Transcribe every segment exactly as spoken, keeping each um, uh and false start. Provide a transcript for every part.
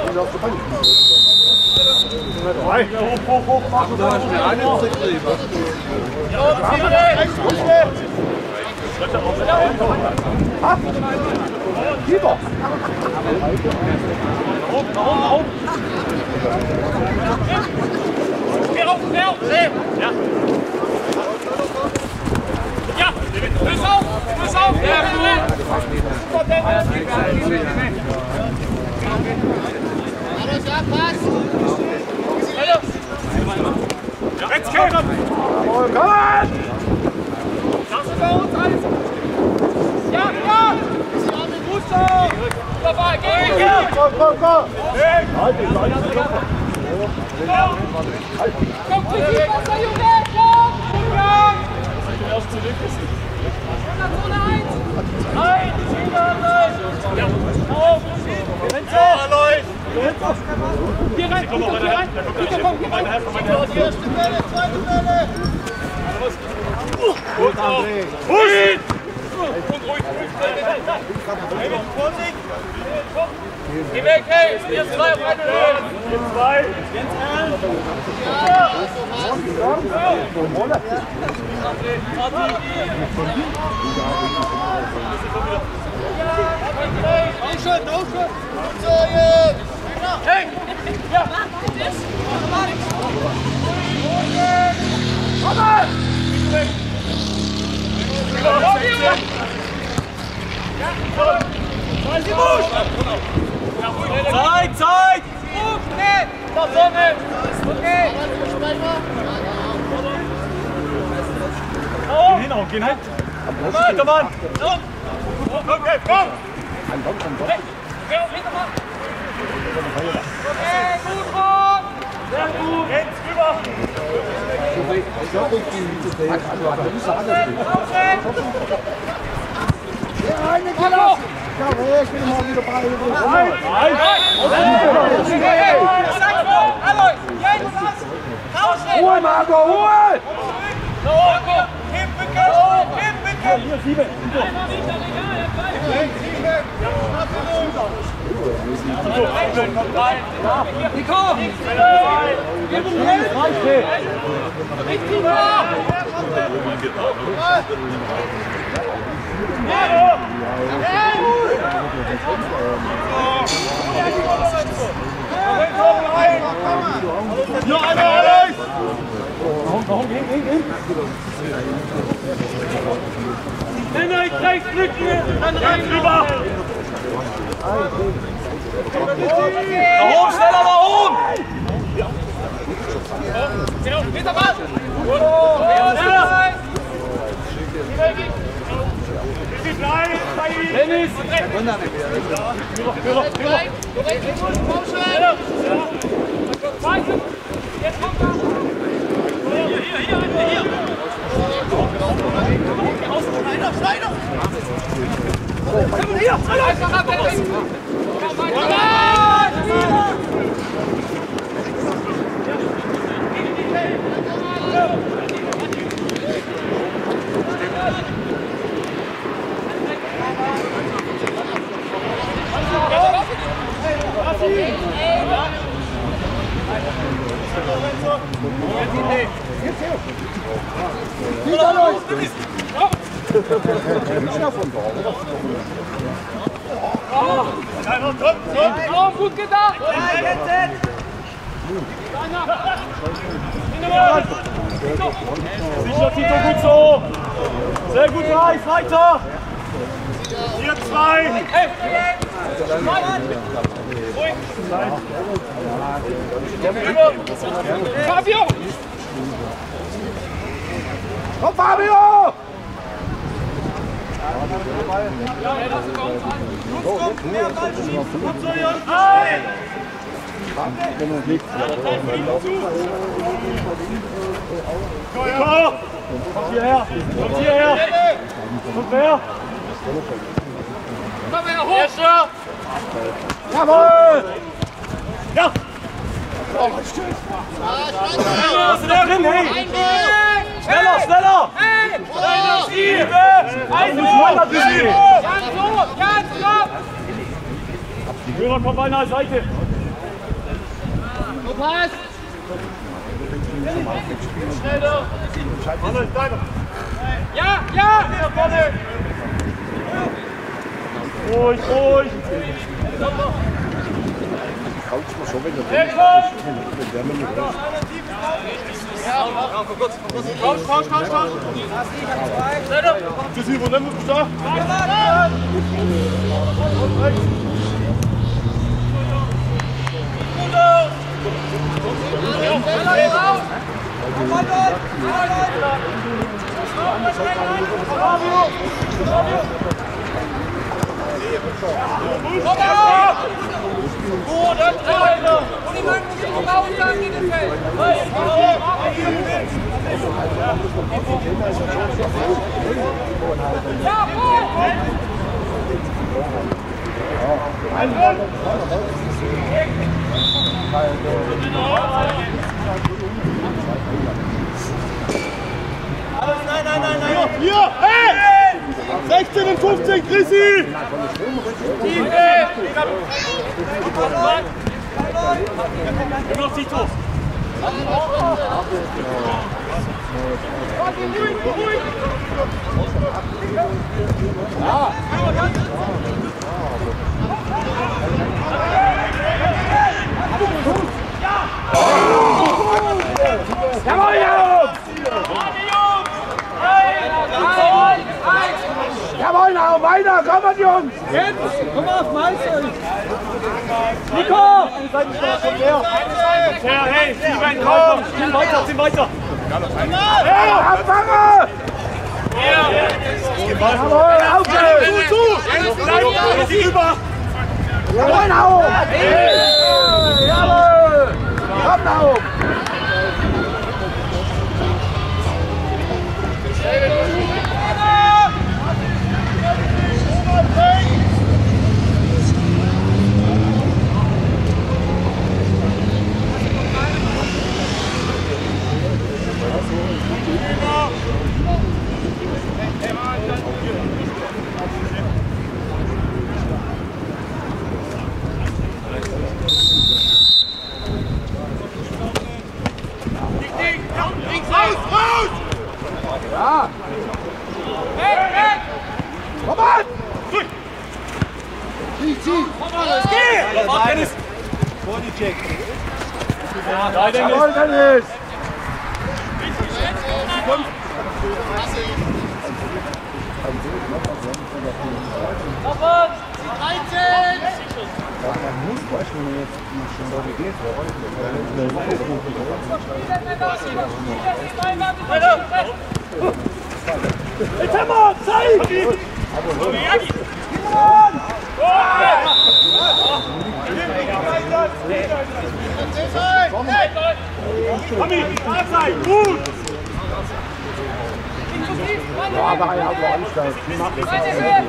Hoch, hoch, hoch, mach du da schon eine zurücknehmen. Lieber! Nach oben, nach oben, nach oben! Geh auf, geh auf! Ja! Ja! Lös auf! Lös auf! Ja, super, Dennis! Alles ja, pass! Rechts, Kerl! Komm! Das ist bei uns alles! Ja, ja! Gut so! Dabei, geh, geh! Komm, komm, komm! Halt dich, halt dich! Komm, Krieg, Wasser, Junge! Komm! Komm! Erst zurück ist Zone eins! Eins! Ja! Auf! Renzo! Renzo! Hier rein! Komm, hier rein! Komm, komm, hier rein! Erste Welle, zweite Welle! Gut, André! Ruhig! Und ruhig, ruhig! Vorsicht! Geh weg, hey! Hier ist zwei auf eine Höhe! Hier zwei! Jens Erl! Ja! Aufschön, aufschön! So, jetzt! Hey! Ja! Komm mal! Zeit, Zeit! Okay! Da vorne! Okay! Geh hin, geh hin! Weiter, Mann! Okay, komm! Okay, Hintermann! Okay, gut, Mann! Sehr gut! Jetzt rüber! Ja, eine Klasse! Ja, ich bin mal wieder bei dir. Nein! Nein! Ruhe, Marco, Ruhe! Hier, sieben! Nico! Wir müssen helfen! Richtig wahr! Noch einmal, Alex! Warum, gehen, gehen, gehen! Henrik, rechts, Rücken! Dann rechts rüber! Nach oben, schneller nach oben! Genau, Hintermann! Dennis! Jetzt kommt er! Hier, hier, hier, hier! Schneider, Schneider! Hier! Einfach ab, Dennis! Oh, gut gedacht! Sicher, Tito, gut so! Sehr gut, Reis, weiter! Hier zwei! Ruhig! Fabio! Komm, Fabio! Ja, lass uns uns an. Los, komm, mehr Ball schieben. Komm so, Jungs. Ein! Kommt hierher! Kommt hierher! Kommt her! Komm her, hoch! Erster! Jawohl! Ja! Was ist da drin, hey? Schneller, schneller! Hey! Sieben! Ein Tor! Ganz hoch! Ganz hoch! Hörer kommt an der Seite! Pass! Schnell doch! Ja, ja! Ruhig, ruhig! Raus, raus, raus, raus! Das ist hier, wo nehmen wir da? Nein, nein, nein, nein! Hier! Hey! sechzehn und fünfzehn, Chrissy! Immer noch Tito! Ja! Jawohl, Jungs! Jawohl, now, weiter, komm mal, Jungs! Jetzt, komm auf, Meister! Nico! Ja, hey, Steven, komm! Zieh weiter, zieh weiter! Ja, abfange! Jawohl, aufgehen! Zu, zu! Zieh rüber! Jawohl, now! Jawohl! Komm, now! Ja! Hey, hey! Komm an! Zieh, zieh! Komm an, es geht! Komm an, Dennis! Vor die Check! Ja, Dennis! Jawohl, Dennis! Komm an! dreizehn! Man muss beispielsweise, wenn jetzt schon so geht, jetzt haben wir Zeit! Tommy, Zeit, gut! Ja, aber er hat auch Anstalt. Die macht es auch.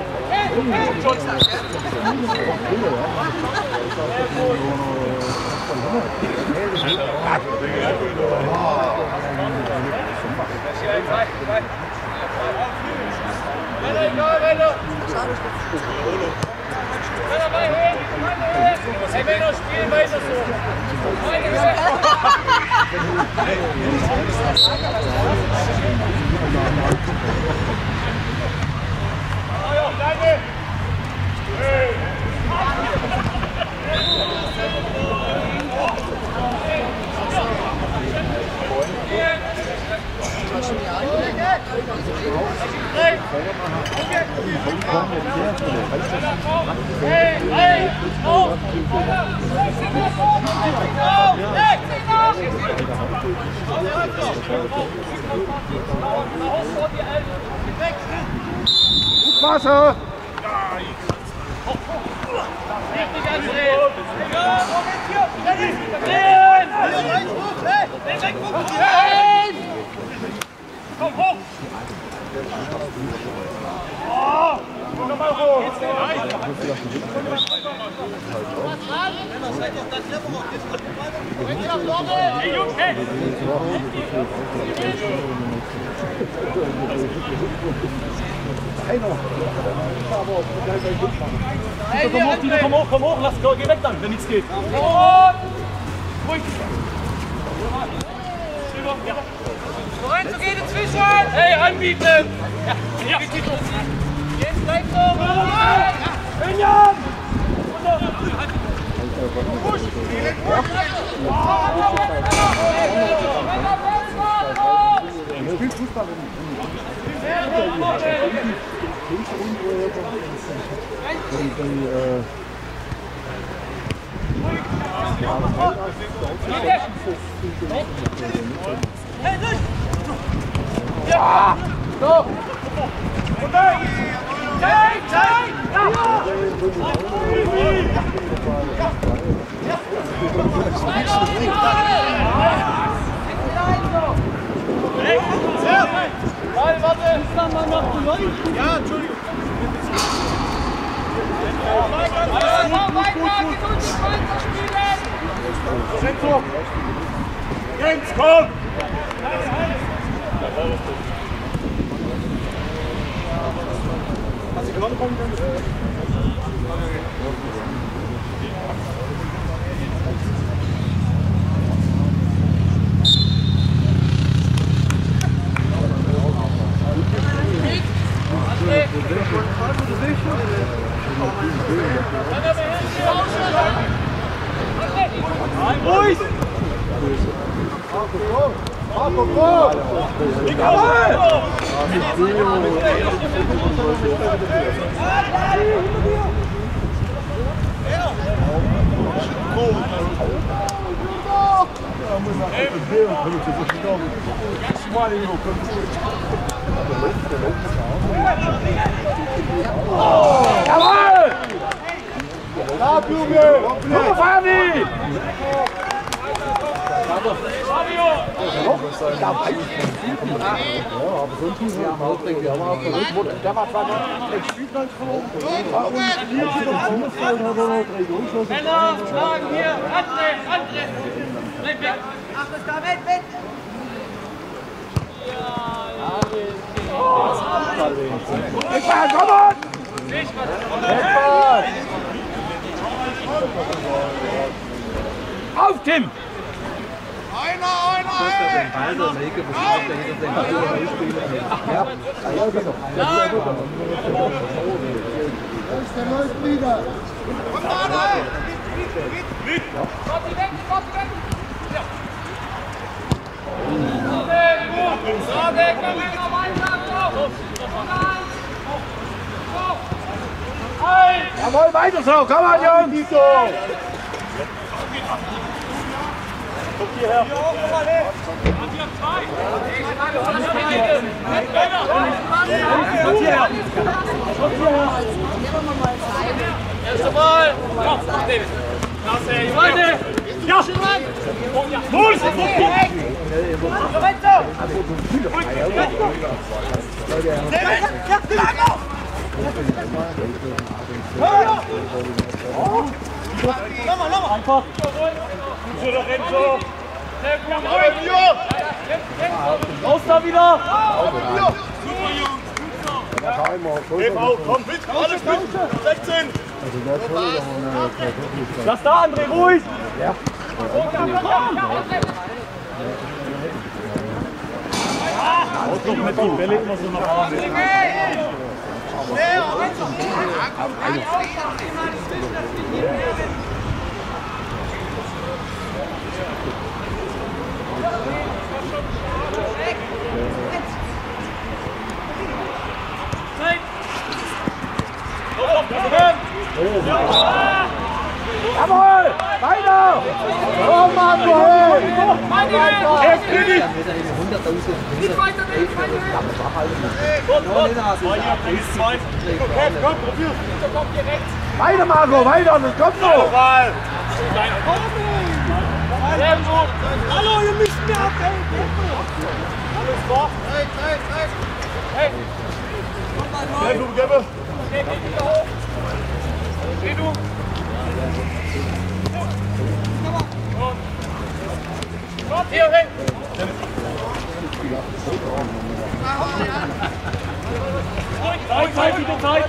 Hey, wenn du spielen, weiter so. Hey, hey, oh! Wasser! Richtig anstehen! Drehen! Komm hoch! Oh! Komm mal hoch! Hey Jungs, hey! Hey, komm hoch, Tino, komm hoch, komm hoch, lass, geh weg dann, wenn nichts geht. Und Ruhig. Lorenzo, geh dazwischen! Hey, anbieten! Ja, ja. Jetzt bleib so! Benjan! Push! Er spielt Fußball Ja! Stop! Zeit! Zeit! Warte, warte! Dann mal nach dem Neuen! Ja, Entschuldigung! Weiter, weiter! Geduldig weiterspielen! Zentrum! Jens, komm! Hast du gewonnen, kommen können? Ruhig! Marco, komm! Jawohl! Da, Junge! Komm, Fabi! Ja, aber sonst muss man auch denken, der war verrückt. Der war zwar noch nicht Spielplatz verloren. Männer, schlagen hier! André, André! Bleib weg! Ach, das da weg, weg! Eckball, komm on! Eckball! Auf, Tim! Einer, einer, ey! Der läuft wieder! Und da, da! Mit! Gott, die weg, Gott, die weg! Ja! Sehr gut! So, weg, Männer, weiter! So! So! Eins! Jawohl, weiter so! Komm on, Jungs! Dito! Guck hierher! Erste Mal! Zweite! Ja! Los! Einfach! Lorenzo! Raus da wieder! Super Jungs! Komm mit! Alles mit! sechzehn! Lass da, André, ruhig! Ja. Ausdruck mit den Bälle immer so nach vorne. Jawohl! Weiter! Komm, Marco! Jetzt bin ich! Nicht weiter, nicht weiter! Komm, probier! Weiter, Marco! Weiter! Das kommt noch! Sehr gut! Hallo, ihr müsst mir abhängen! Alles klar! Hey, hey, hey! Hey! Hey, du, Gebbe! Geh wieder hoch! Geh du! Kommt hier hin! Zeit, Zeit, wieder Zeit!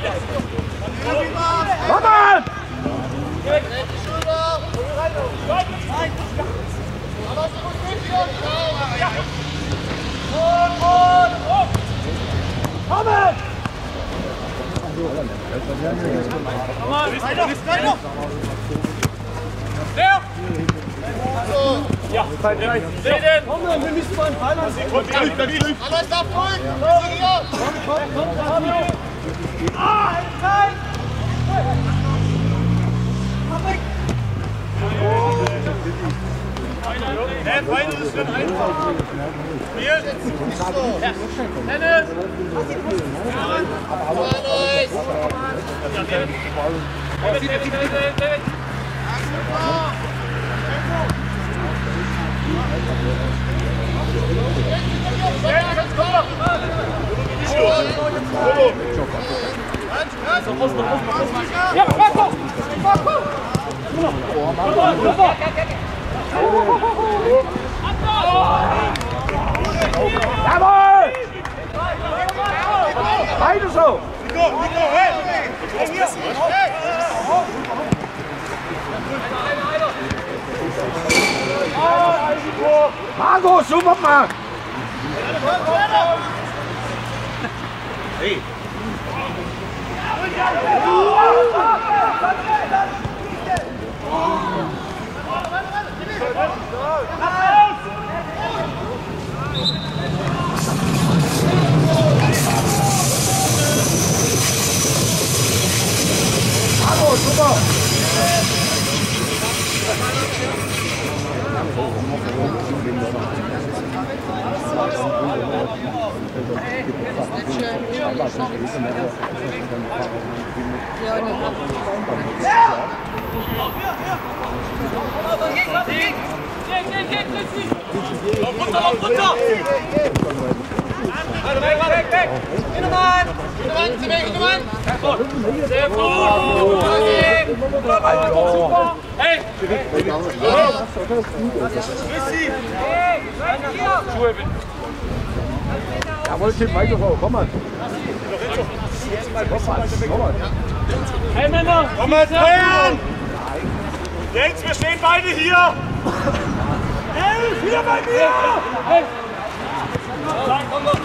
Komm on! Schulter! Komm mal, rein noch! Leer! Ja, reden! Komm, wir müssen mal einen Pfeil an. Alles da voll! Ah, Zeit! Der Pfeil ist schon einfach. Hier! Dennis! David, David, David, David! Ja, Marco! Marco! Jawohl! Beide so! Nico, Nico, hey! Marco, super gemacht! Hey! Marco, super! Lauf runter, lauf runter! Warte, weg, weg, weg! Hintermann! Hintermann, zieh weg, Hintermann! Sehr gut! Super! Hey! Schuhe bitte! Jawohl, Tim, weiter vor, komm mal! Komm mal! Hey Männer! Komm mal, feiern! Jetzt, wir stehen beide hier! Elf, hier bei mir! Hey! Komm doch!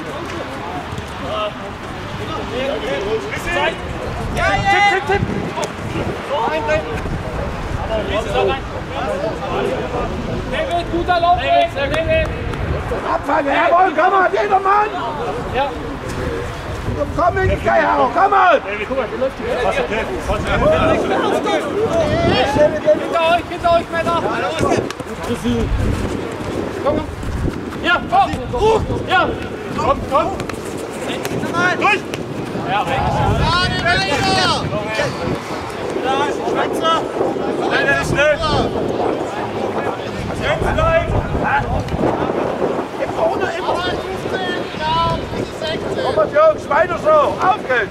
Zeit! Ja, ja! Tipp, tipp, tipp! So, eintreten! David, guter Lauf! David! Abfangen, jawohl, komm mal, jeder Mann! Ja! Komm in die Geihau, komm mal! Hinter euch, hinter euch, Männer! Komm, komm! Ja, komm! Ja! Komm, komm! Durch! Ja, Gerade weiter! Schwänzer! Leider nicht schnell! Jetzt bleibt! Immer ohne, immer! fünfzehn, ja, sechzehn! Komm mal, Jungs, weiter so, auf geht's!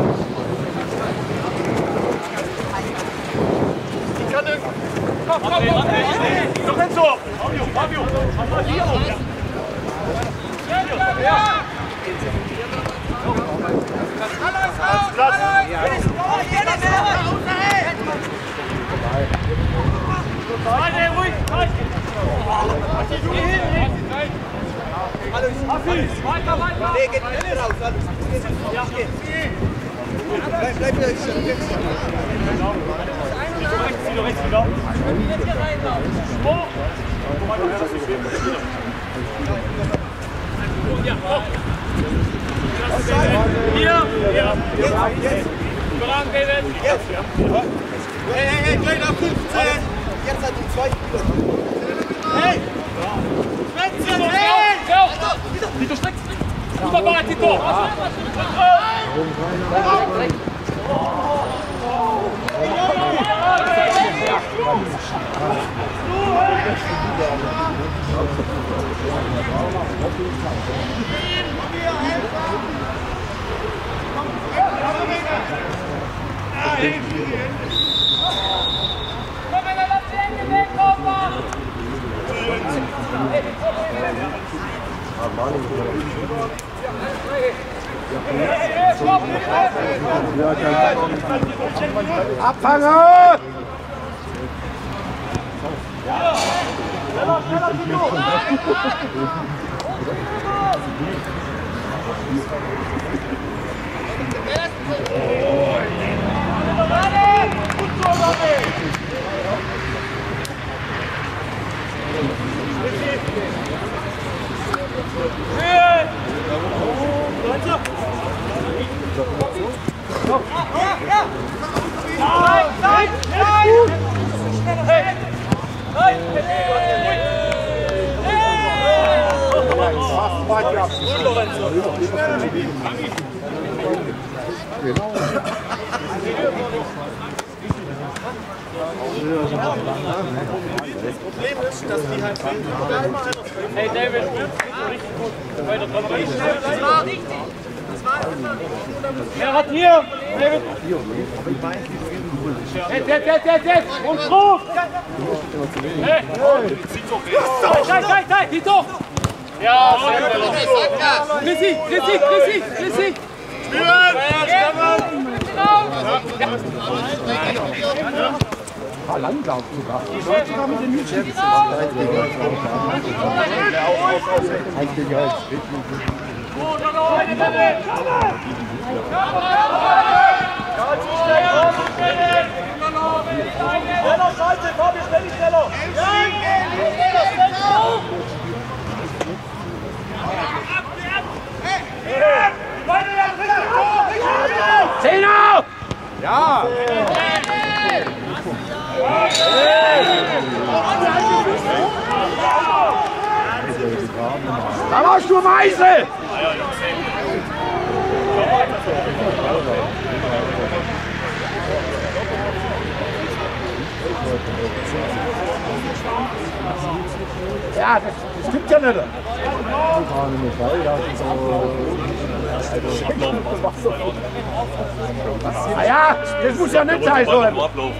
Ich kann nicht! komm, komm, komm! Lorenzo! Fabio, Fabio! Hier auch! Ja! Platz! Warte, ruhig! Weiter, weiter! Nee, geht nicht raus, alles. Ja. Bleib, bleib wieder stehen. Rechts wieder, rechts wieder! Hoch! Ja, hoch! Hier! Ja! Voran, David! Jetzt! Hey, hey, hey, gleich nach fünfzehn! Jetzt hat die zwei Spieler. Hey! Tito, Tito! Tito, streck! Wunderbar, Tito! Komm, Männer, lass die Hände weg, komm mal! Abfangen! Problem ist, dass die halt fehlen. Hey David, richtig gut. Weiter dran. Das war richtig. Das war einfach nicht. Er hat hier. David. Jetzt, jetzt, jetzt, jetzt, jetzt. Und Ruf. Hey. Nein, nein, nein, die doch. Ja, Chrissy, Chrissy, Chrissy, Chrissy. Ah, Langlauf sogar. Sogar mit den Mädchen. Zehner! Ja! Da warst du Meisel! Ja, das, das stimmt ja nicht. Ah ja, das muss ja nicht sein so. Ablaufen,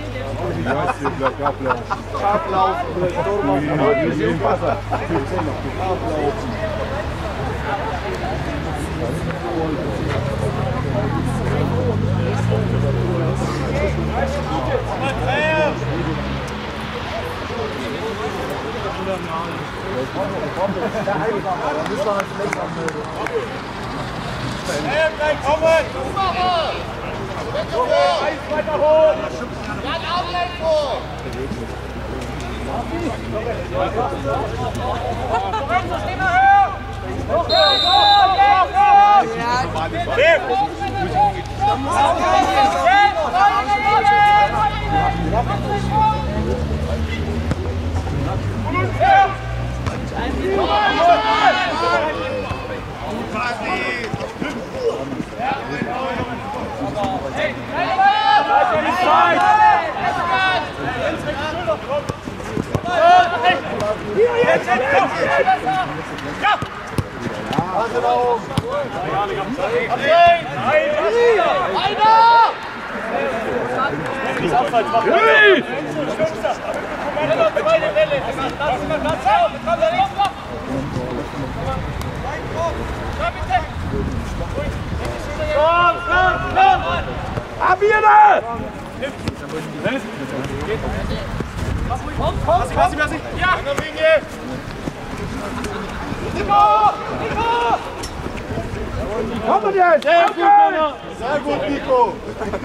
Komm jetzt! Sehr gut, Männer! Sehr gut, Nico!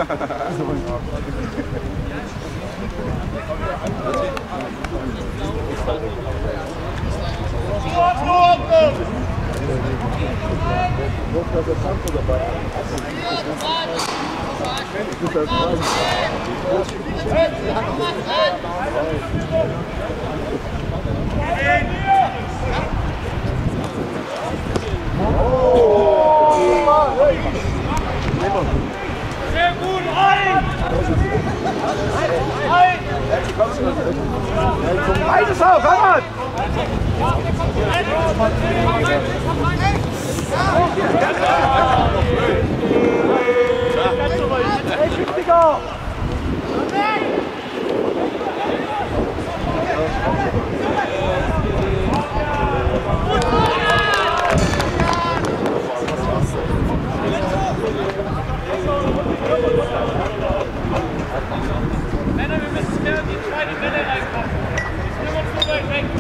Sehr gut, rein! Rein! Beides auf, Hammer! Männer, wir müssen mehr in die zweite Welle reinkommen. Wir sind immer zu weit weg.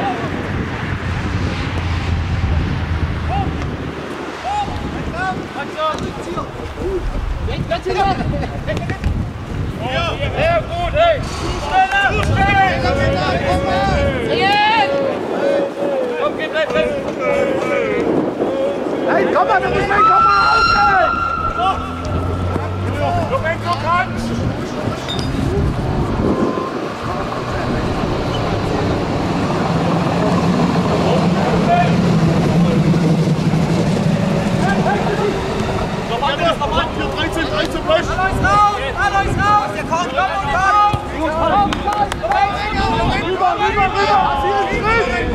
Komm! Komm! Sehr gut, hey! Schneller! Schneller! Komm, geh, bleib, bleib! Hey, komm mal, du bist weg, komm mal, okay! Lorenzo kann! dreizehn, dreizehn, Fleisch! Alois raus! Alois raus! Der kommt! Komm und komm! Rüber, rüber, rüber! Vielen Schritt!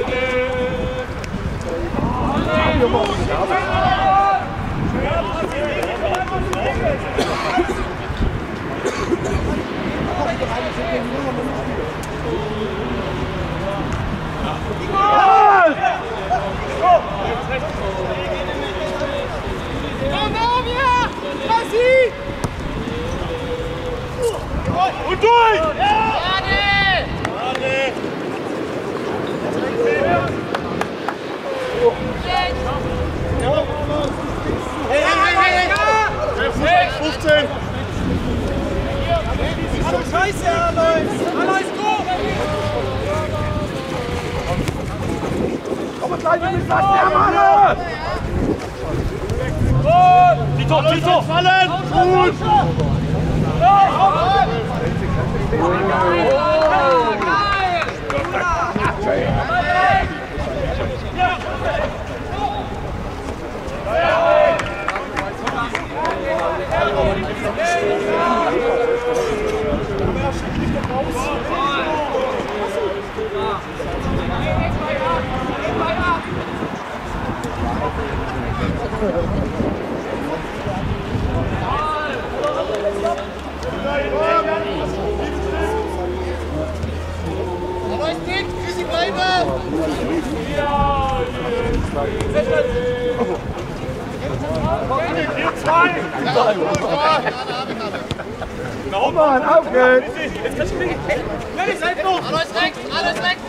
Und durch! fünfzehn! Scheiße, Alois! Alois, go! Komm, gleich, du bist was, der Mann! Tito, Tito! Fallen! Gut! Komm mal, auf geht's! Alles rechts! Alles rechts!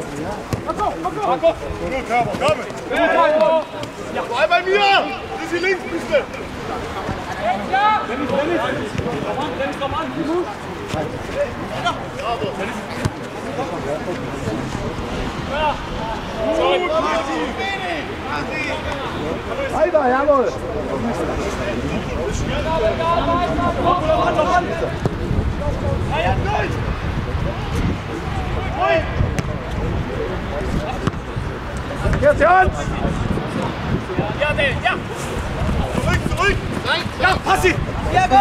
Gut, Körper, komm! Bleib bei mir! Sissi links, bitte! Ja! Dennis, Dennis! Komm an, Dennis, komm an! Ja! Sorry! Weiter, jawohl! Christian! Ja, der, ja! Zurück, zurück! Nein! Ja, Passi! Ja, go!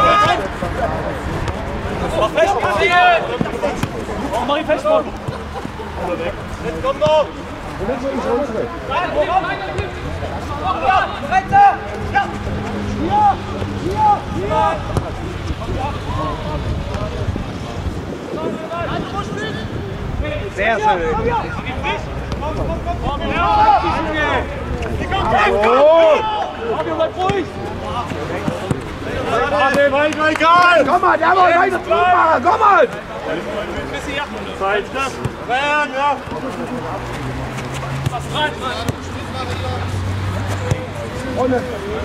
Mach fest, Passi! Mach ihn fest, Mann! Jetzt komm noch! Sehr schön! Egal! Komm mal, jawohl, weiter drüber! Komm mal! Zeit! Rein, ja! Ohne.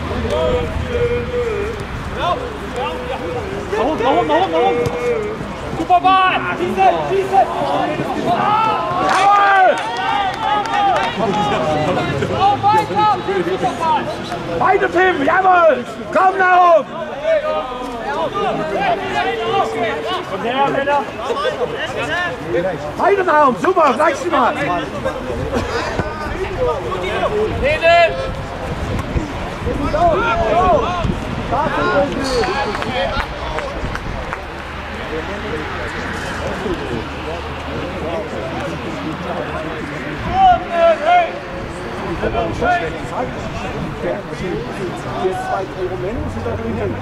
Nach oben, nach oben, nach oben, nach oben! Super Ball! Schießen, schießen! Jawohl! Oh, weiter! Super Ball! Weiter, Tim, jawohl! Komm nach oben! Und her, Männer! Weiter nach oben, super, gleich mal! Reden! Jetzt zwei, drei Rumänen sind da drin.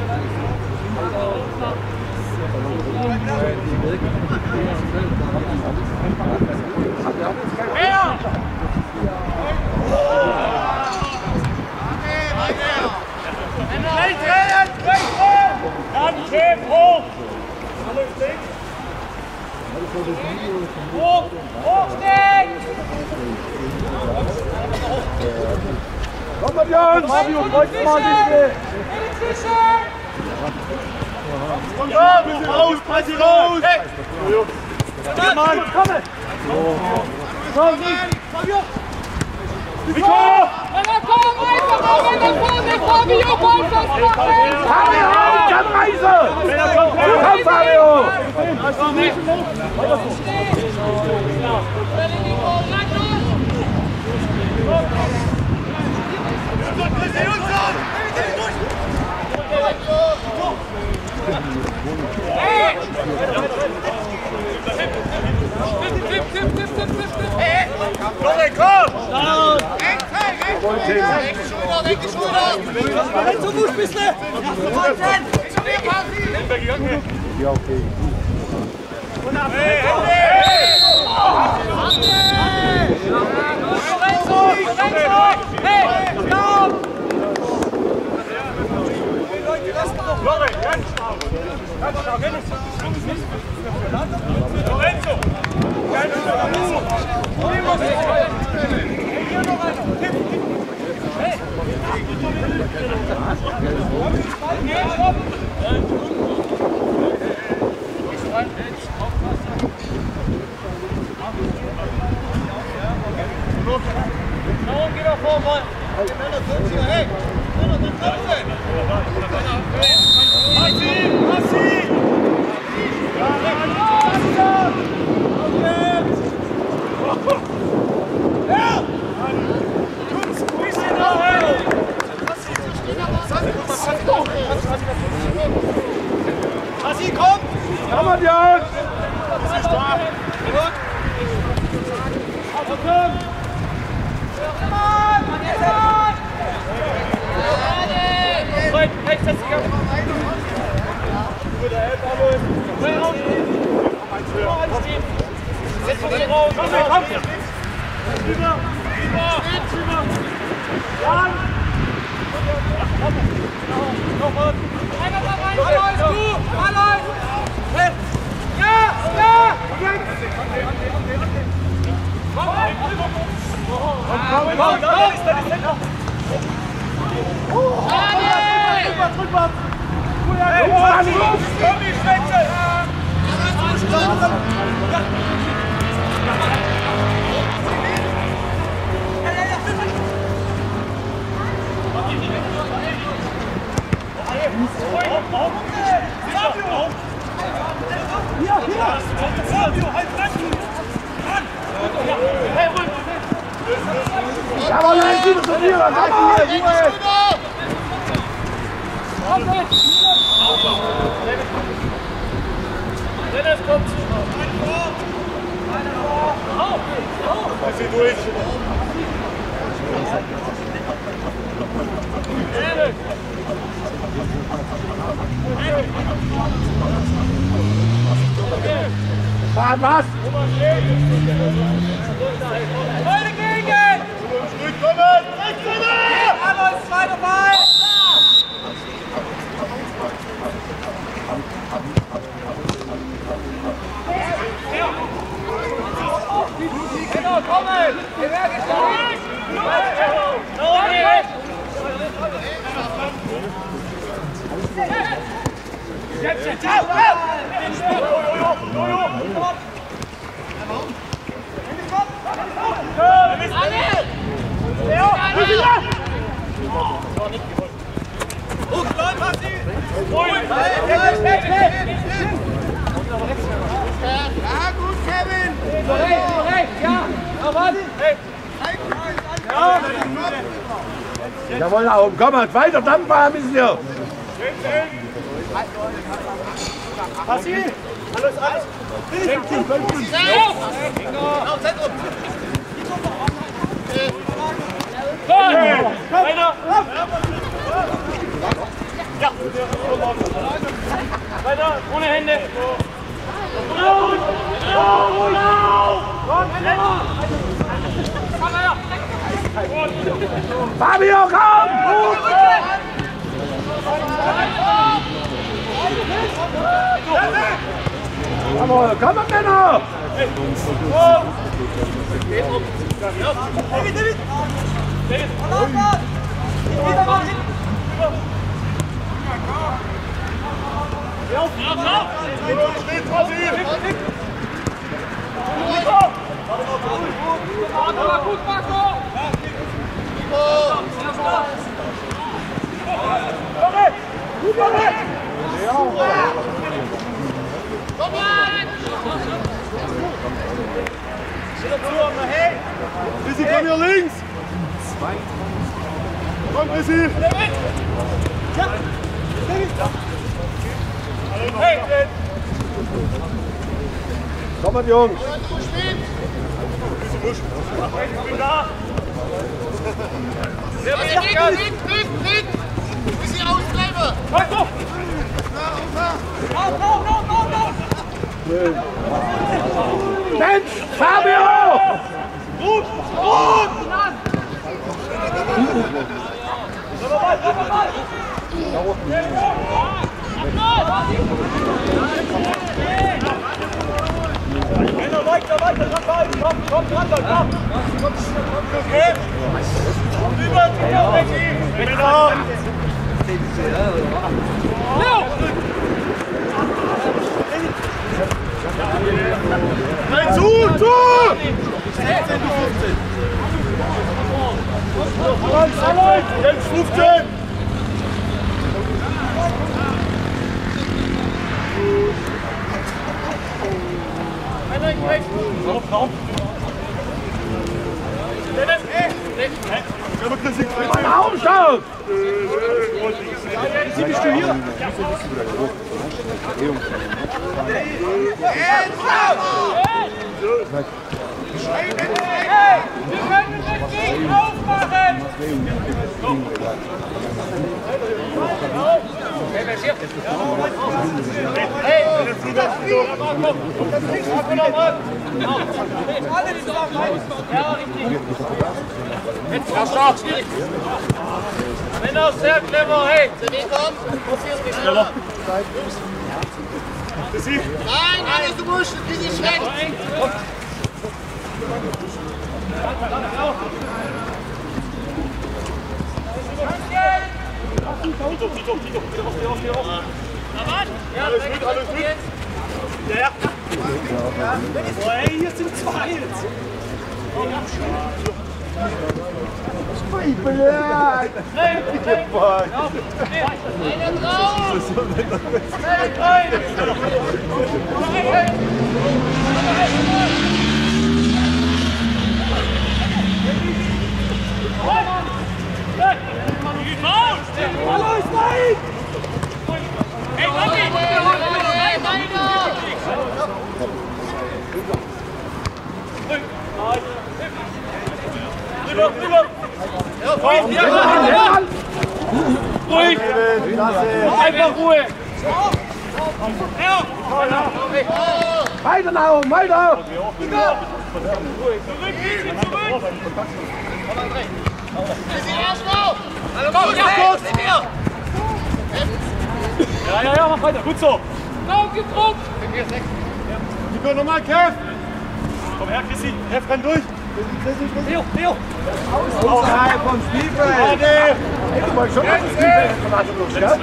Mehr! Gleich drehen! Gleich drehen! Dann schön hoch! Alles links! Hoch! Hochstehen! Komm mal, Jungs! Fabio, kreuzt mal nicht mehr! Ja, raus, Pressi, raus! Hey! Komm mal, komm! Komm, Fabio! Nico! Komm, einfach mal weiter vorne, Fabio, komm, das machen! Fabio, komm, Reise! Komm, Fabio! Florian, komm! Renzo, Fuß, bisschen! Ja, okay. Hey, Lorenzo! Geh doch vor, Mann! Hey! Massi! Massi! Massi, komm! Komm mal, Jungs! Rechts, setz dich auf! Guter Helfer, Alois! Schnell raus! Vor alles stehen! Setz dich hier raus! Komm, komm! Rüber! Rüber! Rüber! Jan! Nochmal! Einer da rein! Alois, du! Alois! Ja! Ja! Komm, komm, komm! Da ist der Center! Drüber, drüber! Hey, komm, die Schwäche! Hier, hier! Fabio, halt retten! Hey, ruhig! Ja, aber nein, du bist hier! Komm mal, Jungs! Dennis kommt! Lass sie durch! Fahren was? Voll dagegen! Zurückkommen! Zurückkommen! Alois, zweiter Ball! Genau, kommen! Wir werden stark! Jetzt, jetzt, jetzt! Ja, gut, Kevin! Rechts, rechts, ja! Ja, warte! Jawohl, Augen, komm mal, weiter Dampf haben ist hier! Passi! Alles, alles! Weiter! Ja! Weiter, ohne Hände! Fabio, komm! Jawohl, komm mal, Männer! Bissi, komm hier links! Komm, Bissi! Kommt, Jungs! Ich bin da! Links, links, links! Bissi, ausbleiben! Halt doch! Auf, auf, auf, auf, auf! Mensch, Fabio! Gut! Gut! Ball, Ball, Ball! Männer, weiter, weiter, dran bleiben! Komm, komm, dran, komm! Okay! Über, über, Betty! Männer! Nein, zu, zu! sechzehn bis fünfzehn. Jetzt fünfzehn! Auf, komm! Dennis! Ja, aber Chrissy, Aufschau! Wie bist du hier? Hey, wir können den Gegner aufmachen! Männer, sehr clever, hey! Schneller! nein, alles du musst, Chrissy, schlecht! Tito, Tito, Tito, geh raus, geh raus, geh raus! Alles gut, alles gut! Ja, ja! Oh, ey, hier sind zwei jetzt! Blöd! Hey, hey, Einer drauf! Schnell rein! Hallo, ist weit! Hey, Mami! Hey, Meiner! Rüber, rüber! Komm, ja, Ruhig! Einfach Ruhe! Weiter nach oben, weiter! Ja, ja, ja, mach weiter, gut so! Lauf gedruckt! Nico, nochmal, Kev! Komm her, Chrissy! Kev, renn durch! Leo, Leo! Außerhalb vom Spielfeld! Warte! Ich wollte schon, dass das Spielfeld verlassen wird, gell?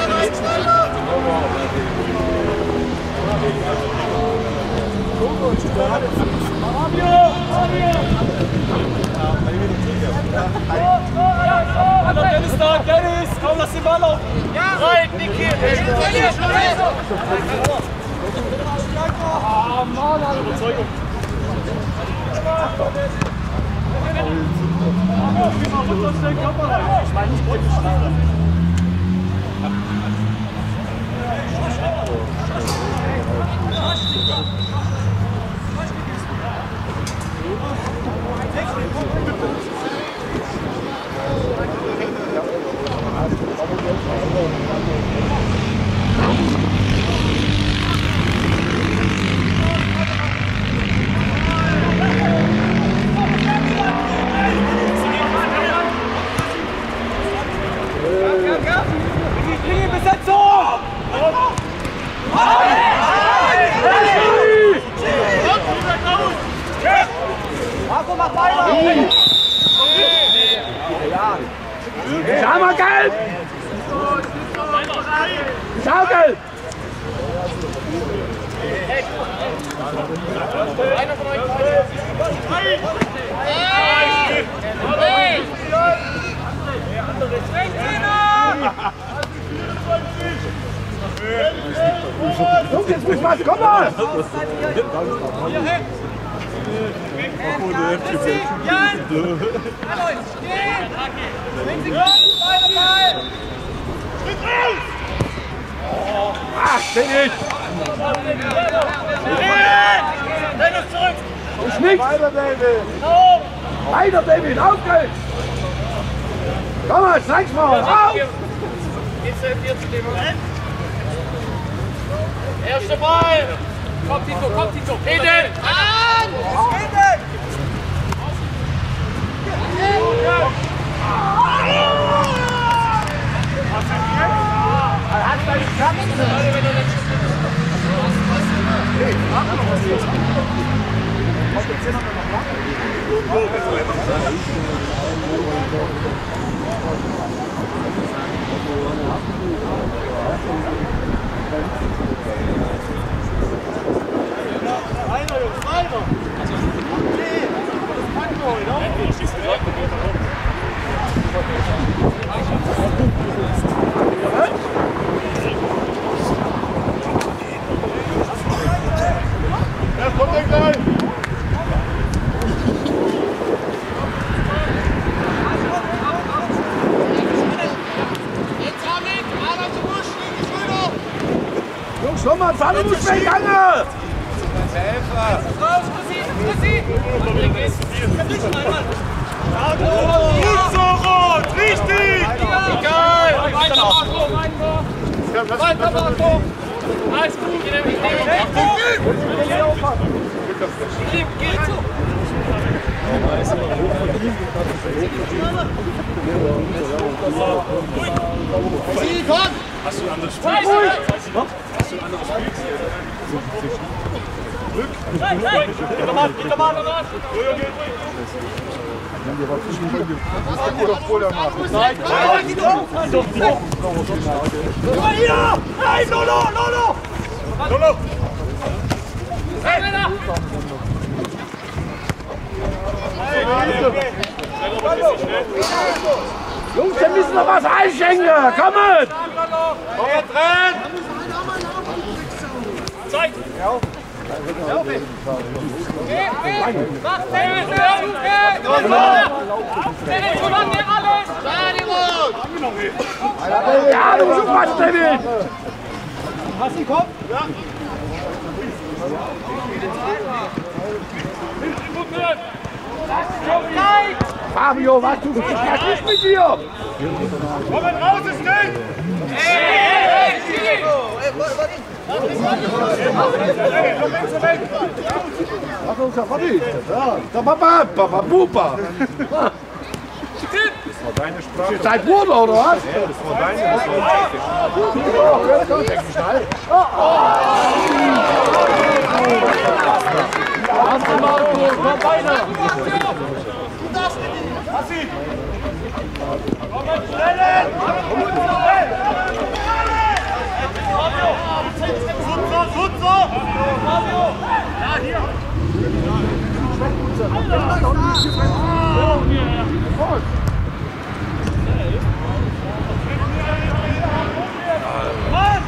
Hallo, Dennis da! Dennis! Komm, lass den Ball laufen! Ja! Rein, Niki! Ah, Mann, Alter! Überzeugung! Ich meine nicht heute schneller. Schaukel! Einer von euch beiden. Jungs, jetzt muss was, komm mal! Ach, steh nicht! Dennis zurück! Ist nichts! Weiter, David! Weiter, David! Auf geht's! Komm mal, zeig's mal! Auf! Jetzt seid ihr zu dem Moment. Erster Ball! Komm, Tito, komm, Tito! Eden! An! Eden! Er hat seine Chance! Hey, mach noch was hier! Kommt jetzt hier noch lang? Einer, Jungs, einer! Okay, das packen wir heute, ne? Ja, kommt der gleich! Jungs, komm mal, fahren muss weg, Gange! Raus, Musik, Musik! Gut so rot! Richtig! Egal! Weiter, Marco, weiter! Weiter, Marco! Alles gut, ich nehme ihn. Geht so! Sie, komm! Hast du ein anderes Spiel? Hast du ein anderes Spiel? Geh doch mal, geh doch mal! Oder vorher machen. Nein, nein, die doch! Doch, doch! Komm mal hier! Nein, Lolo, Lolo! Lolo! Hey, Männer! Jungs, wir müssen noch was einschenken! Kommen! Komm jetzt rein! Zeig! Okay, okay! Mach Dennis! Dennis, du machst dir alles! Ja, du musst was, David! Hast du den Kopf? Ja. Fabio, was du? Ich kann nicht mit dir! Kommen raus, es geht! Was ist das? Was ist das? Ja, da Papa, Papa, Pupa! Das war deine Sprache. Ist dein Bruder, oder was? Ja, das war deine, das war Ja, denk ich schnell. Komm weiter! Hassi! Komm jetzt schnell! Sutzer, Sutzer! Ja, hier! Mann!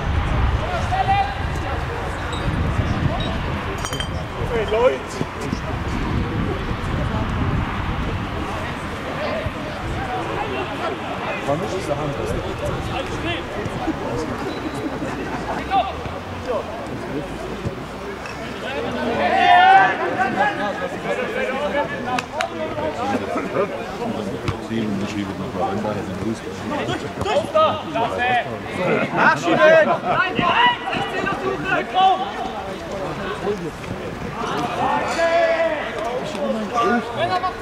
Hey, Leute! War nicht diese Hand. Sieben, ich schiebe noch mal rein, daher den Fuß. Nachschieben! Nein, nein! sechzehn auf Suche! Komm! Männer, mach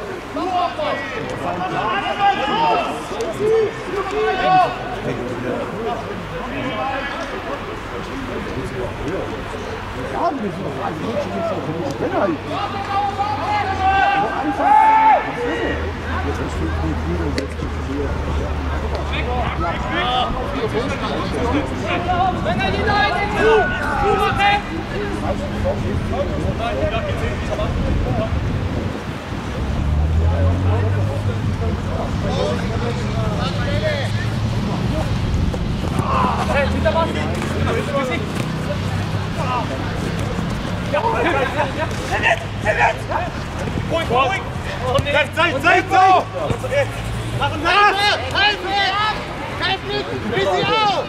Ja, wir müssen noch rein. Wir müssen noch rein. Wenn er die Leute zu! Hey, hinter was? Ruhig, ruhig! Zeit, Zeit, Zeit! So! Nach und nach! Kein Glück! Kein Glück! Bis sie auf!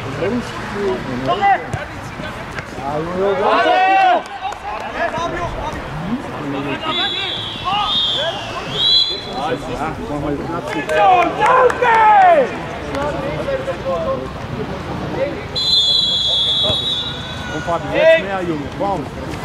Komm, Fabi, jetzt mehr, Junge, komm.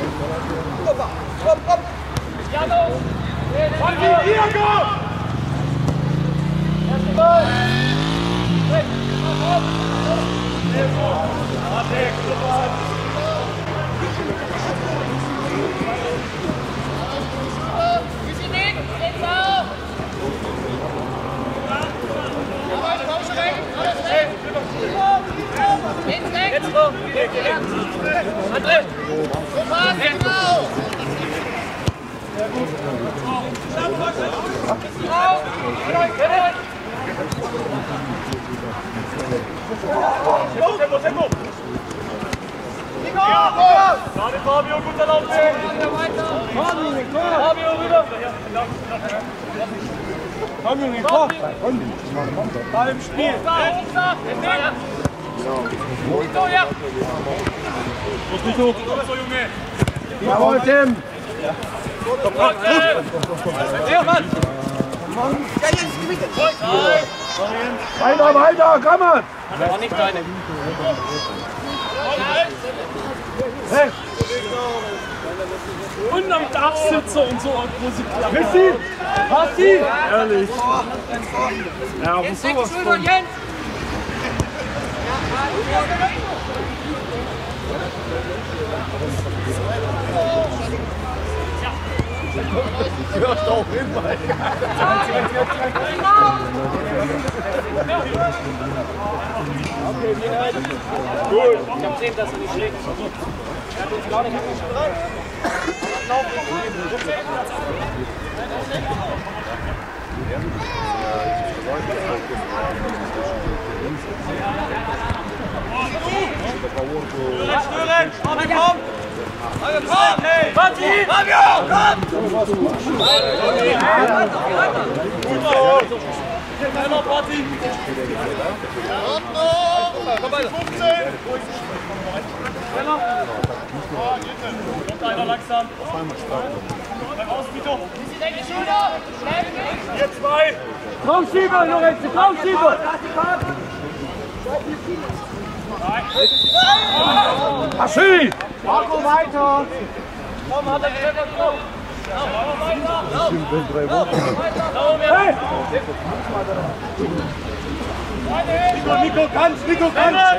Tempo, Tempo! Gerade Fabio, guter Laufweg! Fabio, rüber! Fabio, nicht komm! Ball im Spiel! Muss nicht hoch! So, Junge! Jawohl, Tim! Ja, Mann! Weiter, weiter, komm mal! Das war nicht deine. Hey! Und am Dachsitzer und so, wo sie klappen. Christi! Basti! Ehrlich! Ja, aber Jens, sowas Schulter, von... Jens! hörst auch hin, Mann. Gut. Ich hab gesehen, dass er nicht schlägt. Er hat uns gar nicht angeschaut. Stören! Komm, komm! Komm! Hey! Fabio! Komm! Einmal Party! Komm weiter! fünfzehn! Kommt einer langsam! Beim Außenbieter! Hier zwei! Rausschieber, Lorenzo, rausschieber! Aschi! Marco, weiter! Komm, hat er Treffer drauf! Hey! Nico, Nico, kannst! Nico, kannst!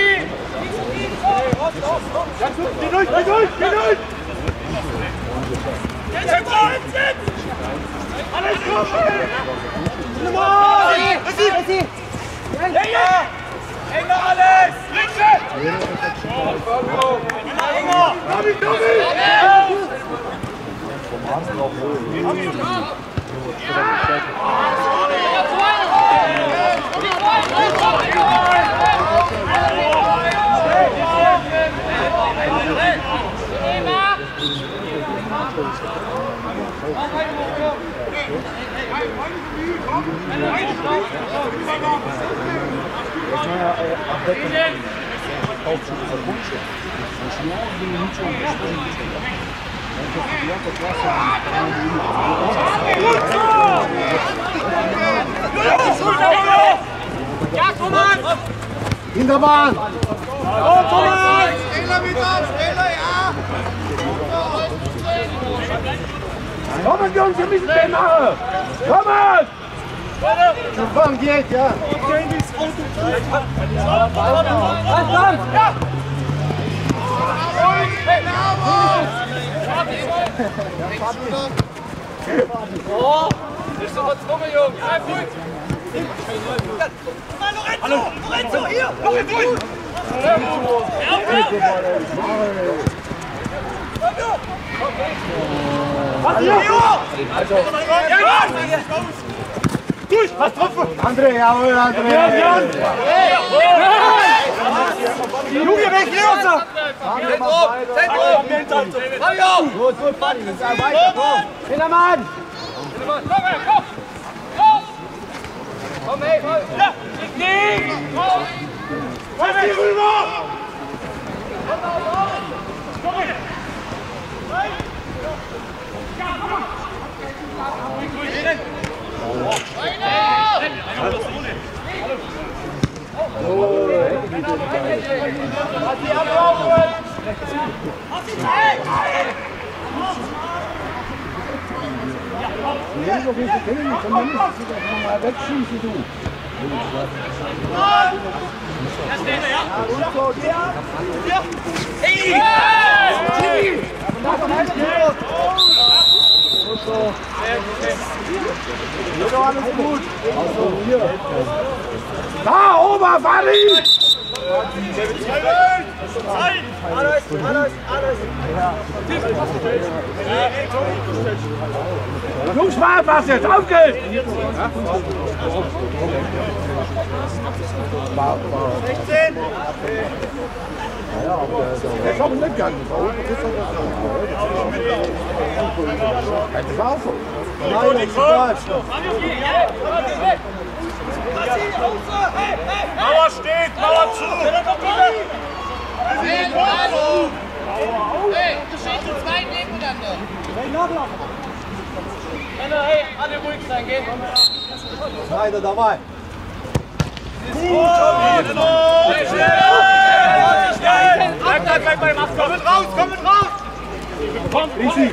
Geh durch, geh durch, geh durch! Jetzt, jetzt, jetzt! Alles gut! Enger alles! Linke! Enger! Tobi, Tobi! Ja, Thomas! Hinterbahn! Oh, Thomas! Fehler mit auf, Fehler, ja! Kommen, Jungs, wir müssen den machen! Kommen! Komm, geht, ja! Oh, nicht so verzwungen, Jungs. Bleib ruhig. Hallo! Lorenzo, hier! Noch ein Durch! Was hier? Durch! Was drauf? André, jawohl, André! Junge, weg hier uns! Zentrum! Zentrum! Mario! Gut, gut, Mann, jetzt weiter, komm! Hintermann! Komm, her, komm! Komm! Komm, hey, komm! Ja! Nicht! Komm! Was hier rüber? Lass die ablaufen! Nee, so viel zu kennen, zumindest mal wegschießen, du. Alles gut. Da, Oberwalli! Alles, alles, alles. Jungs, mal was jetzt, auf geht's! sechzehn! Ja, aber der ist auch mitgegangen. Das ist auch so. Nein, das ist falsch. Mauer steht, Mauer zu! Hey, du stehst zu zweit nebeneinander. Männer, hey, alle ruhig sein, gehen! Weiter dabei. Bleib beim Abgang! Komm mit raus, komm mit raus! Easy.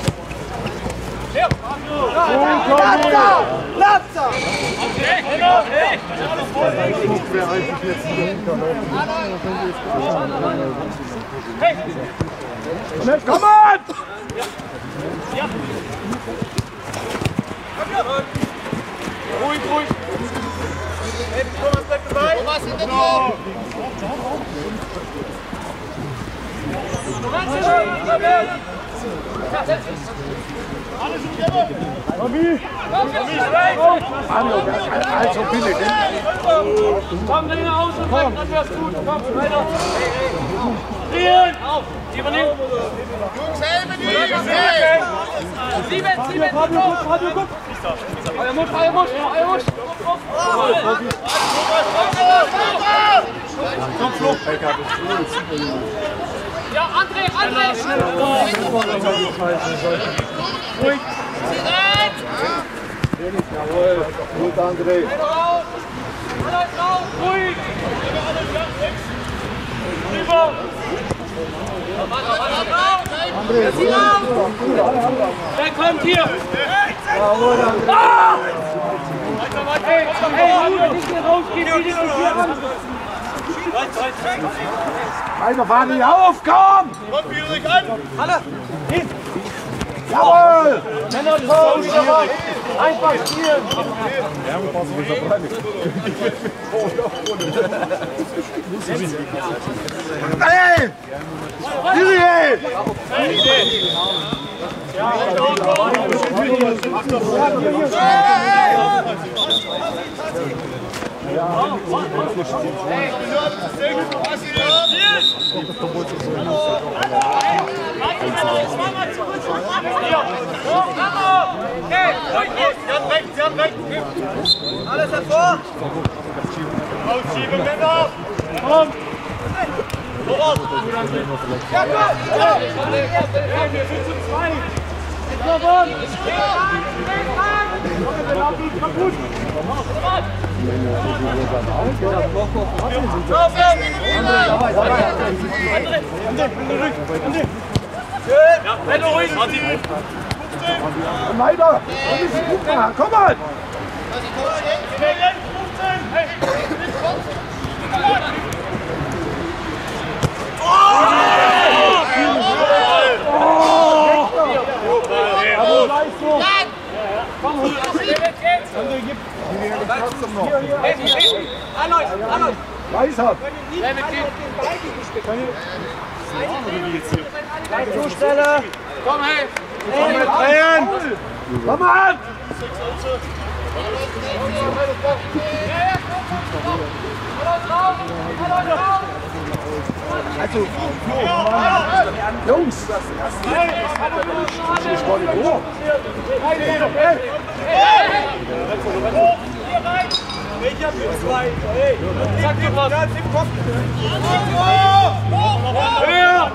Latza! Latza! Komm on! Ruhig, ruhig! Thomas, bleib dabei! Was in der Tor? Also billig, ne? Komm, Trainer, aus und weg, dann wär's gut. Komm, weiter. Drehen! Auf! Sieben hin! Jungs, helfen die! Sieben, sieben, Fabio, guck, Fabio, guck! Euer Mut, euer Mut, euer Mut! Komm, Flo! Ja, André, André! Ruhig! Jawohl, gut, André. Raus! Alles raus! Ruhig! Rüber! André, Wer kommt hier? jawohl, André. Ah! Hey, hey, Ruhe, nicht hier rausgehen, die hier an! Weiter, Fadi, auf, komm! Kommt wieder euch an! Jawohl! Männer, das ist wieder raus! Einfach spielen! Hey! Siri! Alles hervor! Rausschieben, Männer! Komm! Voraus! Ja, gut! Hey, wir sind zu zweit! Komm on! Wir laufen ihn kaputt! Lauf, ja, wenn du ruhig! Weiter! Komm mal! Ja, links ab. Zustelle! Komm, hey! Komm mit rein! Komm an! Also, Jungs, das ist gar nicht hoch. Ich hab hier zwei. Hey, Sag dir was! höher!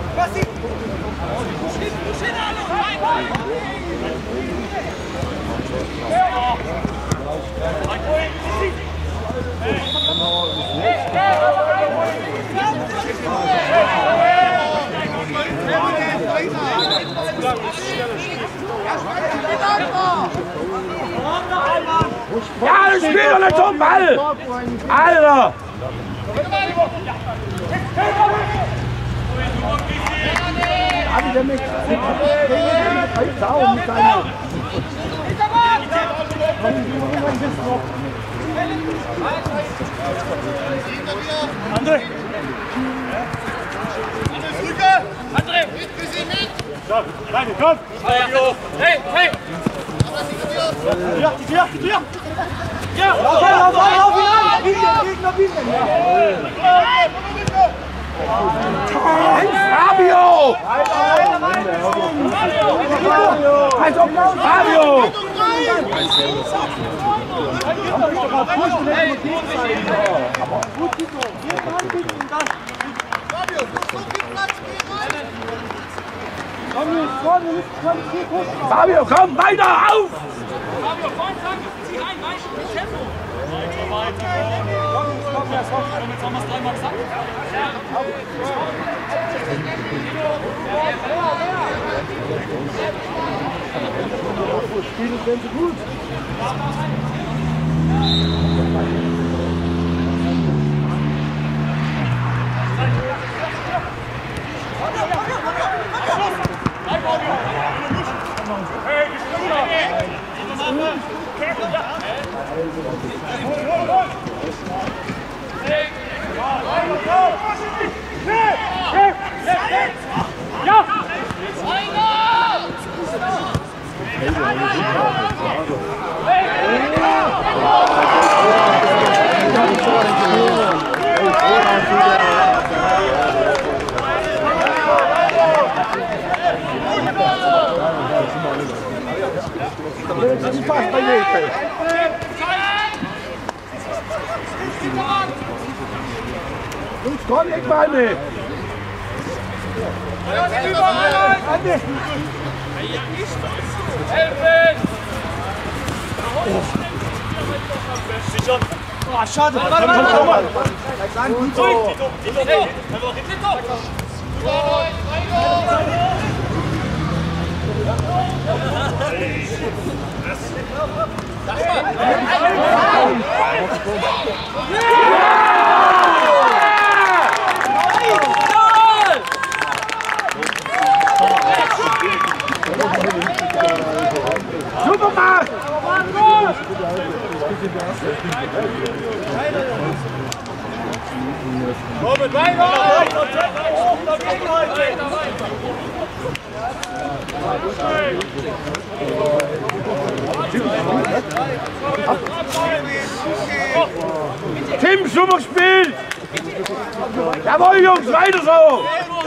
Ja, das spielt doch nicht zum Ball! Alter! Abi, der mich sauer mit seiner... André! André, mit, für Sie mit! Komm, rein, komm! Hey, hey! Ja, ja, ja! Ja! Lauf, lauf, lauf, lauf! Gegner, Gegner! Fabio! Also, Fabio! Fabio, komm, weiter, auf! Fabio, vorn sagen! Zieh rein, weich! Tempo! Jetzt haben wir es dreimal gesagt. Spielen sind sie gut. Das ist fast bei Nägel. Jungs, komm, ich meine! Helfen! Sicher! Oh, schade! Komm, komm, komm mal! Gut so! Super Mann! Komm mit weiter! Hoch, da geht heute! Tim, super gespielt! Jawohl, Jungs, weiter so!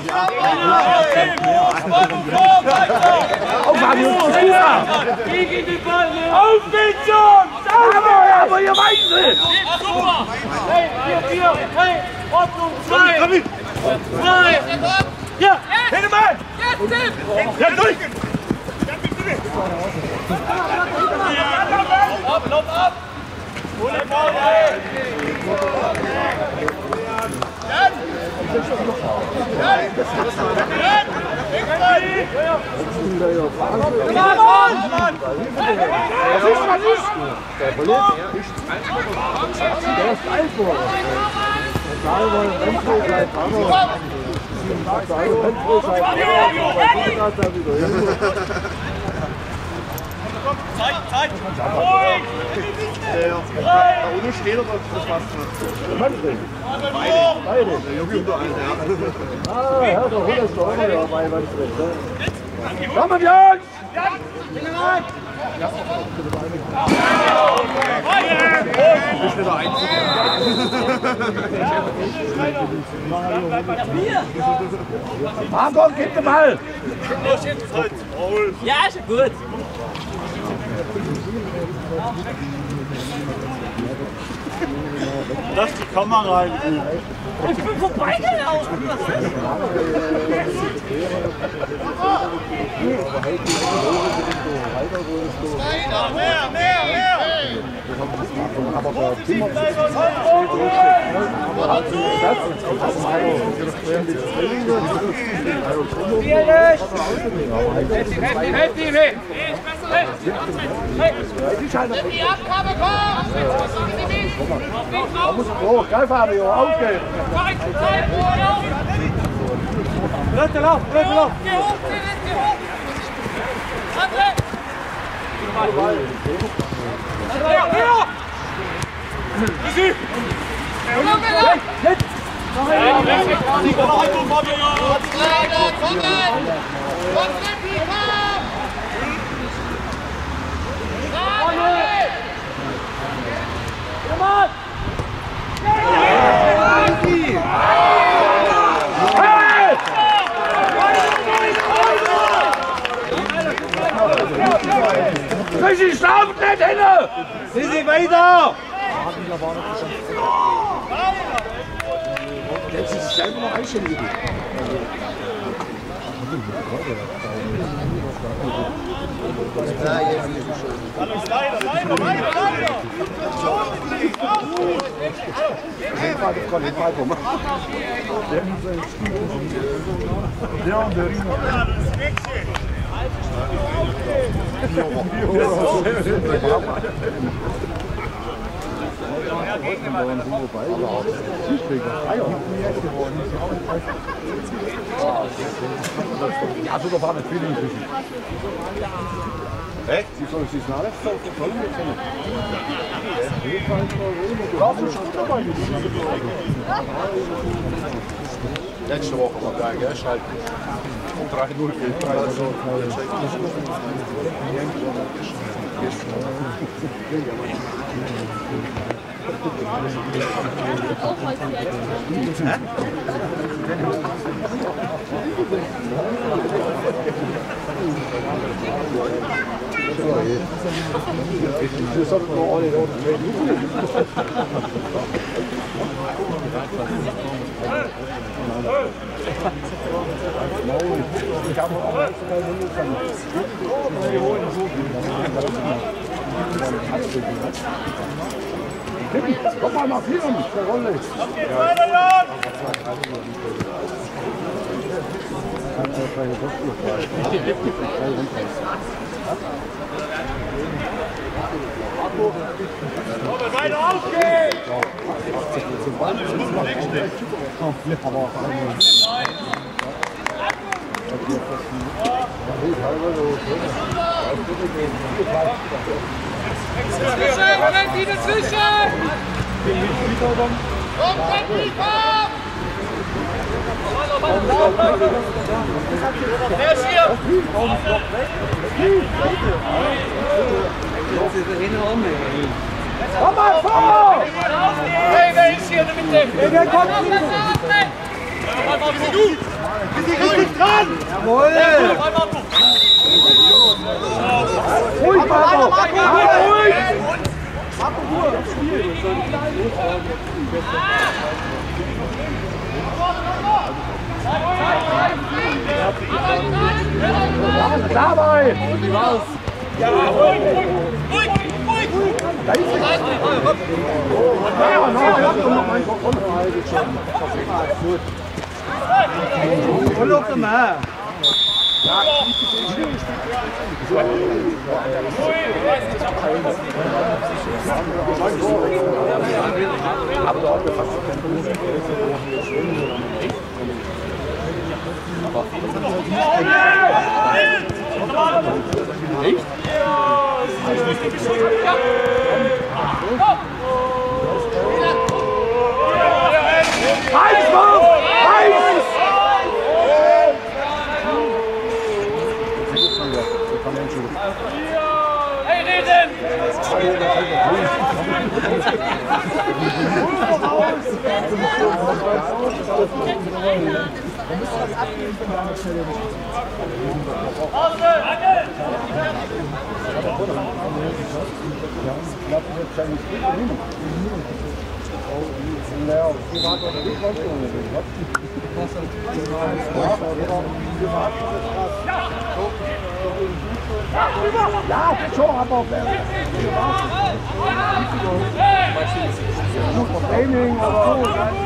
Auf, Fabio, Gegen den Ball! auf geht's, Jungs! Aber, aber ihr weißt es! Super! Hey, vier, vier! Hey, Ordnung! Zwei! Komm mit! Zwei! Ja! Hinten mal! Jetzt, Tim! Ja, durch! Lauf ab, lauf ab! Hol den Ball, ey! Der ist Eisbohrer. Egal, wo ein Rennfrei bleibt, aber... Egal, Rennfrei bleibt, aber... Zeit, Zeit! Ruhig! Da unten steht aber das passt nicht. Beide. Beide. Der Junge unter einen, ja. Ah, ja, da holt es doch immer, ja, bei Manfred. Komm, Jungs! Ich bin der Einzige. Margot, gib den Ball! Ja, ist gut. Lass die Kamera rein. Ich bin vorbeigelaufen. Mehr, mehr, mehr! Aber der Zimmer steht Die Abgabe kommt! da muss es hoch, gell Fabio, aufgehen! Leute, lauf, Leute, lauf! Geh hoch, geh hoch! André! Richtig schlafen nicht hinne! Sie sind weiter! Jetzt ist es selber noch einstellen. Alles leider, leider, leider, leider! Ja, und der ja, so war nicht viel inzwischen. Echt? Sie soll sich nach rechts auf der Sonne kommen. Warst du schon dabei? Letzte Woche war geil, gell? Schalten. drei null für drei Wir sollten nur alle dort komm mal nach hier, der Rolle. Weiter, Jan! Robert, weiter aufgehen! Zwischen! Moment, die dazwischen! Komm, komm, komm! Wer ist hier? Komm mal vor! Hey, wer ist hier in der Mitte? Wer kommt? Wir sind richtig dran! Jawohl! Ruhig, Marco! Ruhig! Dabei! Wie war's? Ja, ruhig, ruhig, ruhig, ruhig! Da ist es! Ja, noch, ja, noch mein Kontrolle. Gut. Und noch mehr. Echt? Ja, Ja, schon, aber Training, aber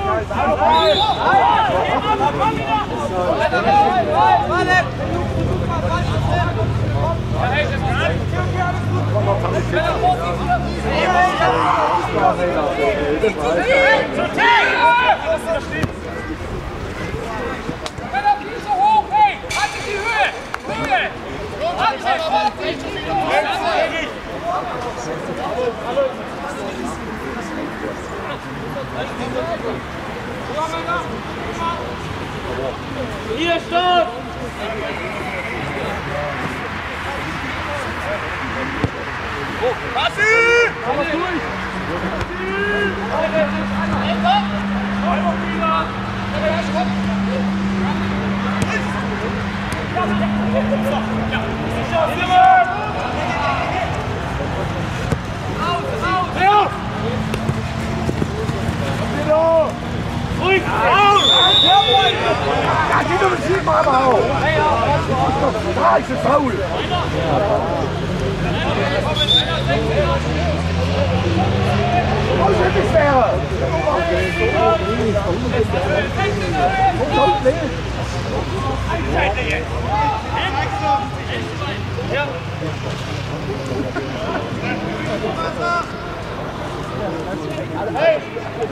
so hoch, hey! Haltet die Höhe! Höhe! Hier, stopp! Passi! Komm durch! Ruhig! ja, die dummen Schieben aber auch. Da ist es faul. Was ist das wäre? Ja. Hey!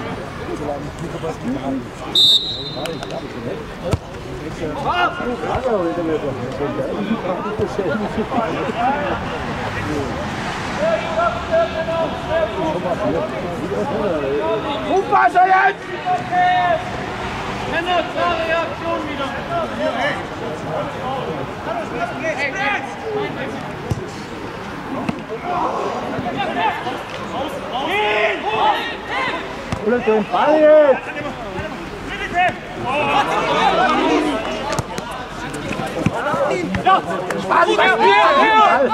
Hochwasser jetzt! Männer, klare Reaktion wieder! Oder den Ball jetzt! Ja! Spaß, Her, her!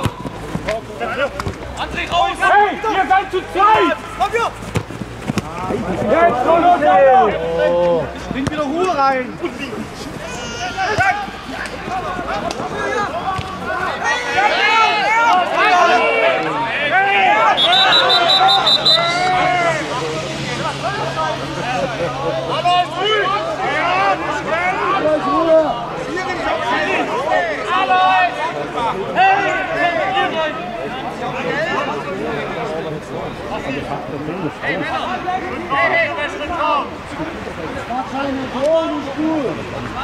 André, raus! Hey, ihr seid zu zweit! Komm hier! Jetzt, los, los! Bring wieder Ruhe rein! Hey, Männer! Hey, hey, besseren Raum! Keine Tor, nicht gut!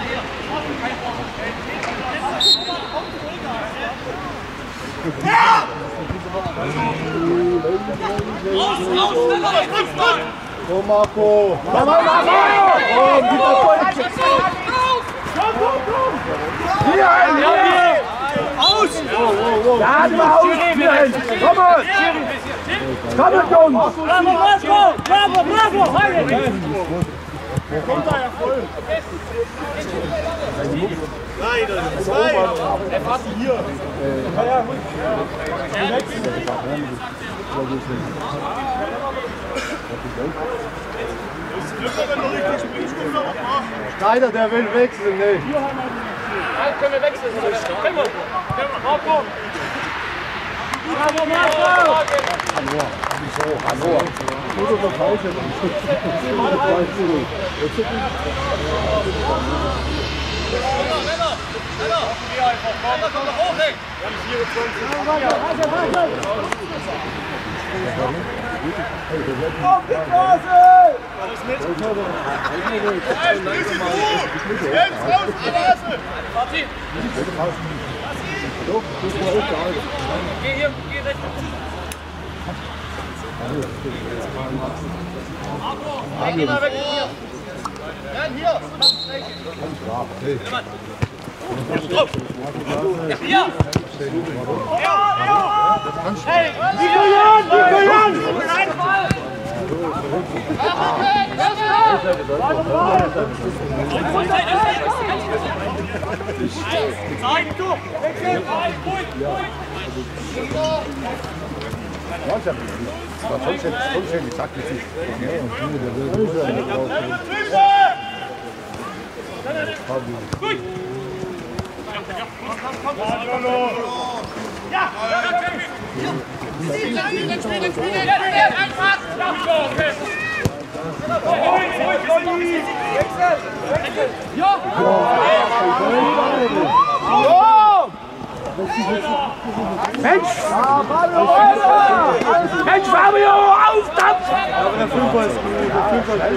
Raus, raus, schneller! Raus, raus! So, Marco! Komm mal, Marco! Oh, gib das Tor jetzt! Komm, komm, komm! Hier ein, hier! Aus! Ja, du aus! Hier hin! Komm mal! Komm mit uns! Bravo, Marco! Bravo, bravo! Heide! Kommt da ja voll! Nein, zwei! Er passt hier! Ja, ja, gut. Schneider, der will wechseln, ne? Dann können wir wechseln. Können wir. Marco! Bravo, Marco! Hallo, hallo. Oder das Haus Männer, Männer! Männer! Männer, komm doch hoch, ey! auf die Straße! Jetzt raus, Straße! Martin! Geh hier, geh rechts. Marco! Geh mal weg von hier! Jan, hier! Stopp! Ja, hier! Hey, Nico Jan! Nico Jan! Nein, du! Wechsel! Ruhig, ruhig! Das war vollständig taktisch. Gut! Ja! Mensch! Mensch, Fabio, auf das! Aber der Fünfer ist gut, der Fünfer ist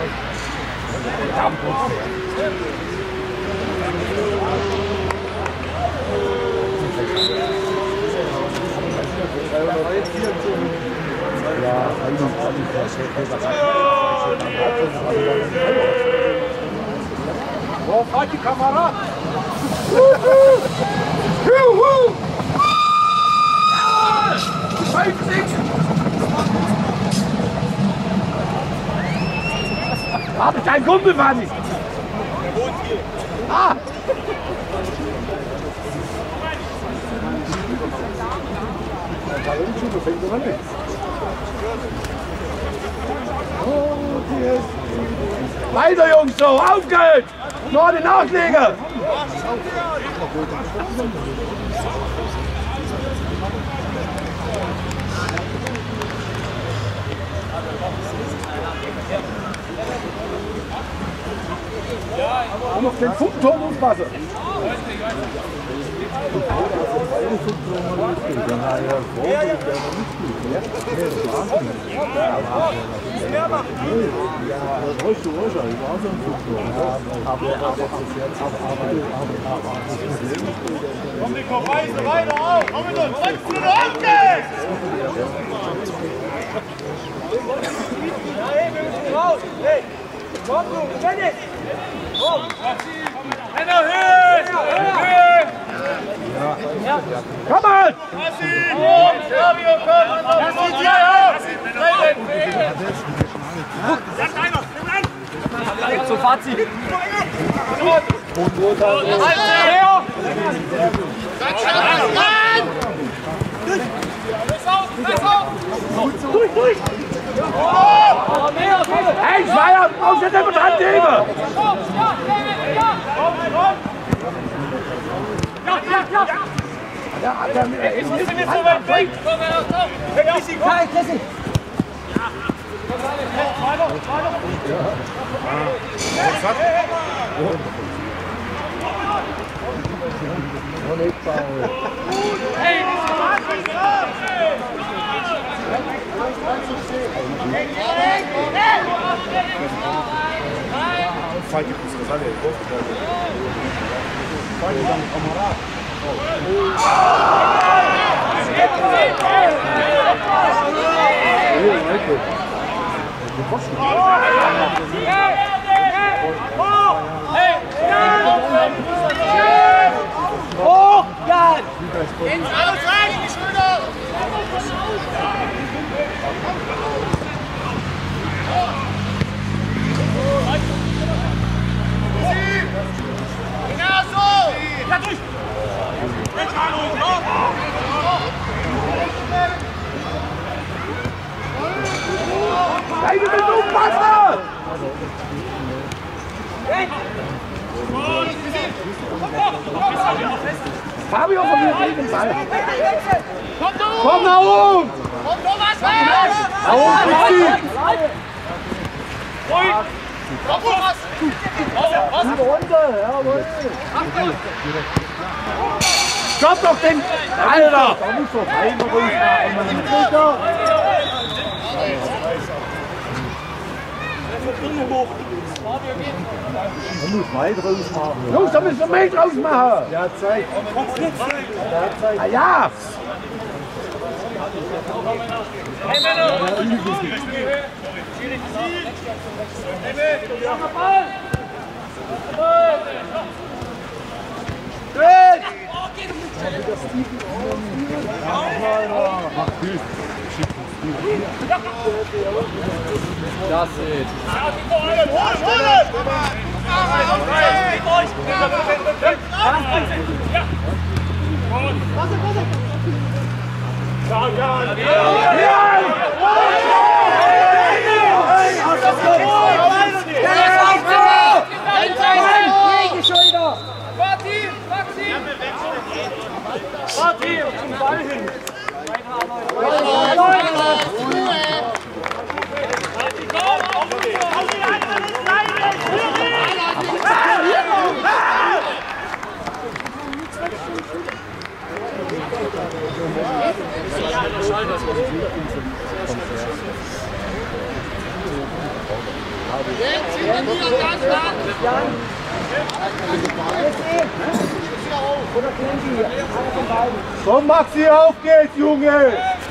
Wo fährt die Kamera? Hab ich deinen Kumpel, Mann! Ah! Weiter, Jungs, so, auf geht's! Nur den Nachleger! Und auf den Funkturm aufpassen! Komm, Nico, weise weiter auf! Komm mit uns! Komm zu der Hocke! Ja, hey, wir müssen raus! Hey! Komm, du! Dennis! Komm! Männer, Höhe! Höhe! Komm mal! Komm, Fabio, komm! Lass ihn hier auf! Lass einer! Nimm an! Zum Fazit! Leo! Durch, durch! Hey, Schweier, brauchst du nicht immer dran nehmen! Ja, ja, ja! Ja, der ist Wir sind jetzt so weit weg! Komm, komm! Weg, Chrissy, komm! Hey, Chrissy! Weiter, weiter! Hey, Falke ist das alle. Falke ist ein Kamerad. Hoch, Jan! alles rein in die Schulter! Genau so! Ja, durch! Jetzt Hallo! Hey, du bist aufpassen! Fabio von mir den Ball. Komm du! Komm nach oben! Komm Thomas, hey! Nach oben, Christi! Ruhig! Komm Thomas! Was? Runter, jawohl! Stopp doch den Alter! Da muss doch einer ruhig machen, Mann. Man muss weit raus machen. Jungs, da müssen wir mehr draus machen. Ja, Zeit. Ja, Zeit. Ah ja! Hey Männer! Gut! Das ist. Martin, zum Ball hin! Komm Maxi, auf geht's, Junge!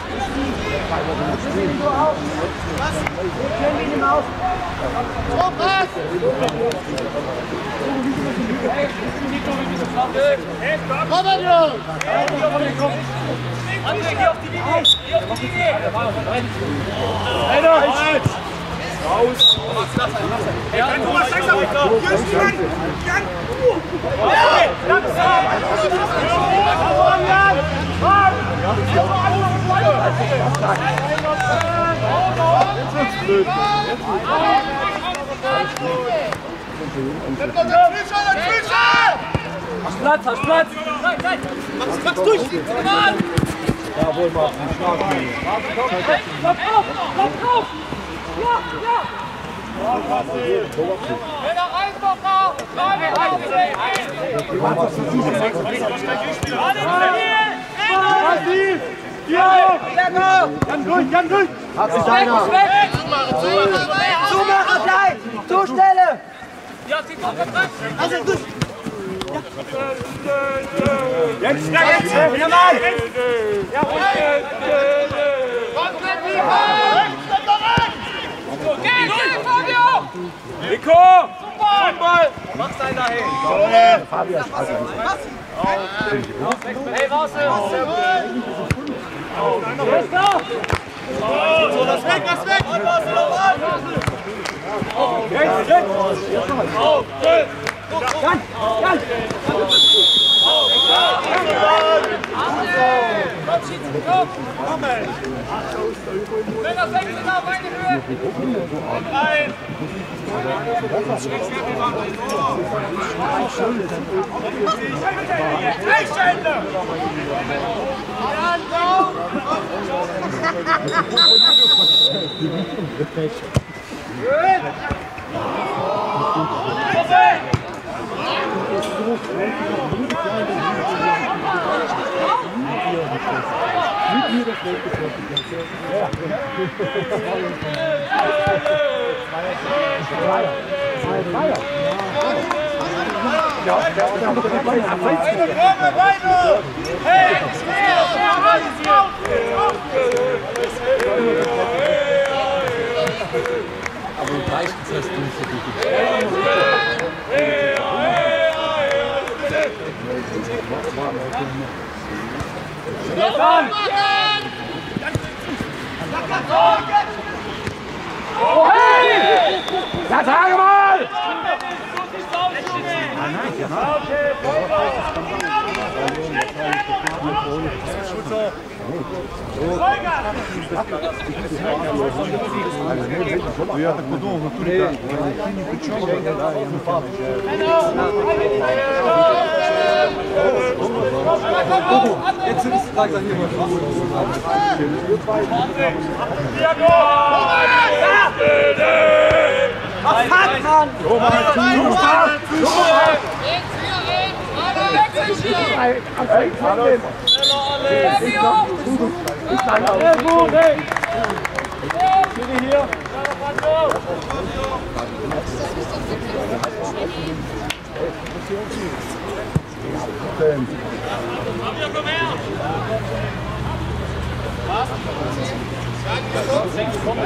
André, geh auf die Linie! Geh auf die Linie! Einer! Raus! Ja, Thomas, sechs auf! Okay, langsam! Hast Platz, hast Platz! Nein, nein! Mach's, mach's durch! Jawohl, Martin, stark. Lauf auf! Lauf auf! Ja, ja! Wenn er einfach nach! Nein, wir haben Martin! Ja! Jan durch, Jan durch! Hat sich einer! Zumachen gleich! Zustelle! Ja, sie kommt rein! Also durch! Jetzt, jetzt! Ja, Mann! Ja, geh, geh, Fabio! Nico! Zum Ball! Mach deinen dahin! Fabian, Hey, raus! So, lass weg, lass weg! Jetzt, jetzt! Jan, Jan! Wenn er sechzehn auf eine Höhe! Rein! Einstände! Aber meistens hast du nicht so gut. Oh, hey! Ja, sage mal! Я так подумав, ну тут так. Jetzt sind es langsam hier mal Was hat man?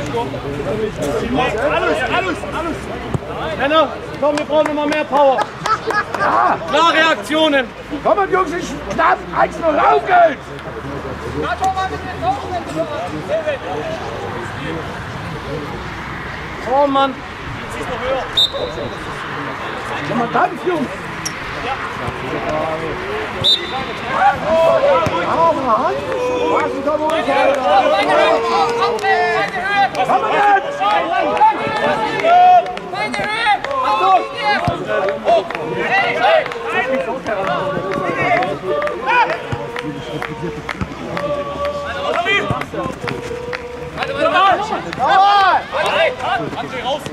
Alles, alles, alles! Männer, komm, wir brauchen immer mehr Power! Ja. Klare Aktionen. Komm on, Jungs, ich darf eins null laufen. Oh Mann. Komm mal, Dampf, Jungs. Aber Hand. Was ist da wohl? Komm mal jetzt. André raus!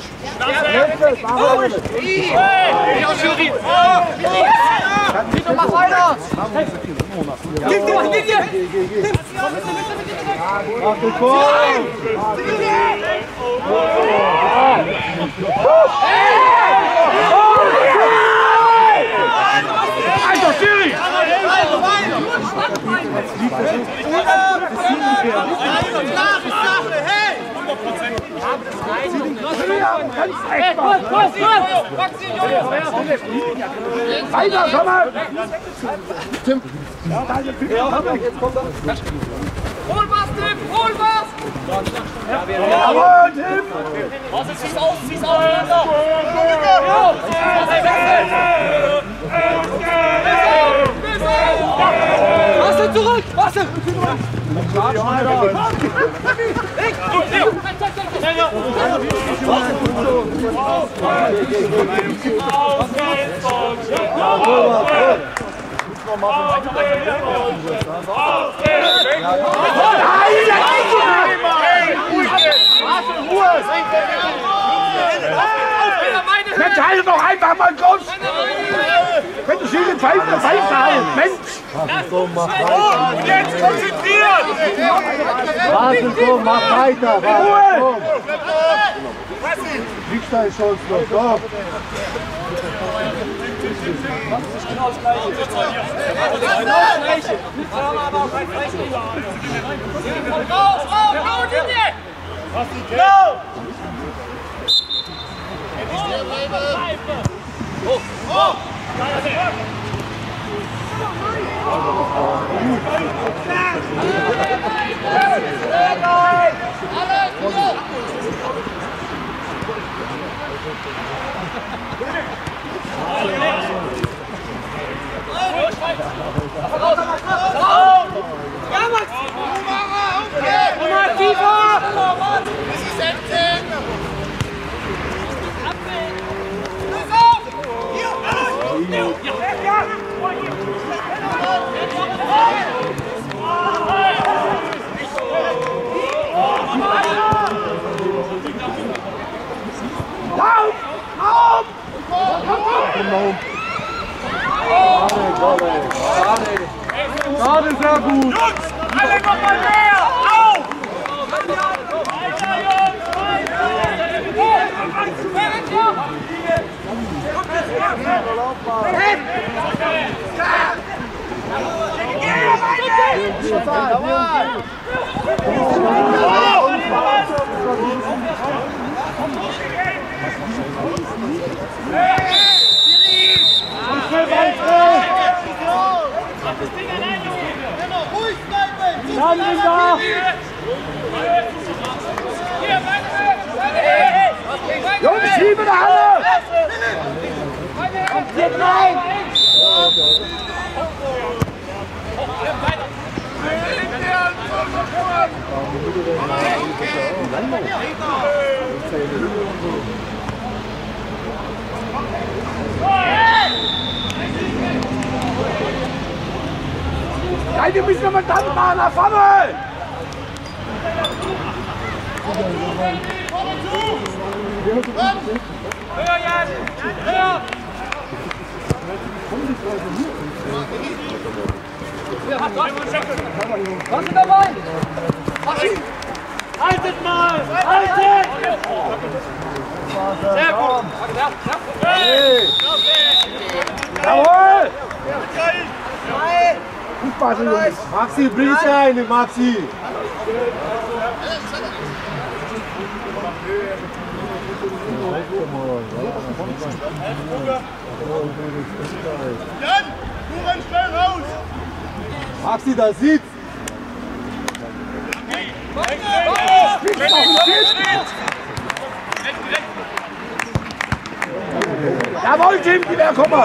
Vito, mach weiter! Gib dir, gib dir! Mach den Tor! Alter, Schiri! Weiter, komm mal! Tim! Jetzt kommt er! Hol was, Tim! Hol was! Jawohl, Tim! Was ist, zieh's aus, zieh's auseinander! Wasser zurück! Wasser! Mensch, halte doch einfach mal groß! Wenn du Schiri pfeift, dann pfeift er halt! Mensch! Und jetzt konzentriert! Warte, komm, mach weiter! Ruhe! Kriegst du eine Chance noch, doch! Genau das Gleiche. Raus, raus, raus, Linie! Go! Hoch, hoch! Gerade sehr gut! Jungs, alle noch mal mehr! Auf! Jungs, schieben alle! Kommt hier rein! Nein, wir müssen nochmal dann machen, nach vorne! Höher, Jan! Höher! Was ist dabei? Haltet mal! Haltet! Sehr gut! Jawohl! Gut, Martin, Jungs. Maxi, bring es rein, Maxi! Jan, Kuchen, schnell raus! Maxi, da sieht's! Jawohl, Jim, die wäre, komm mal!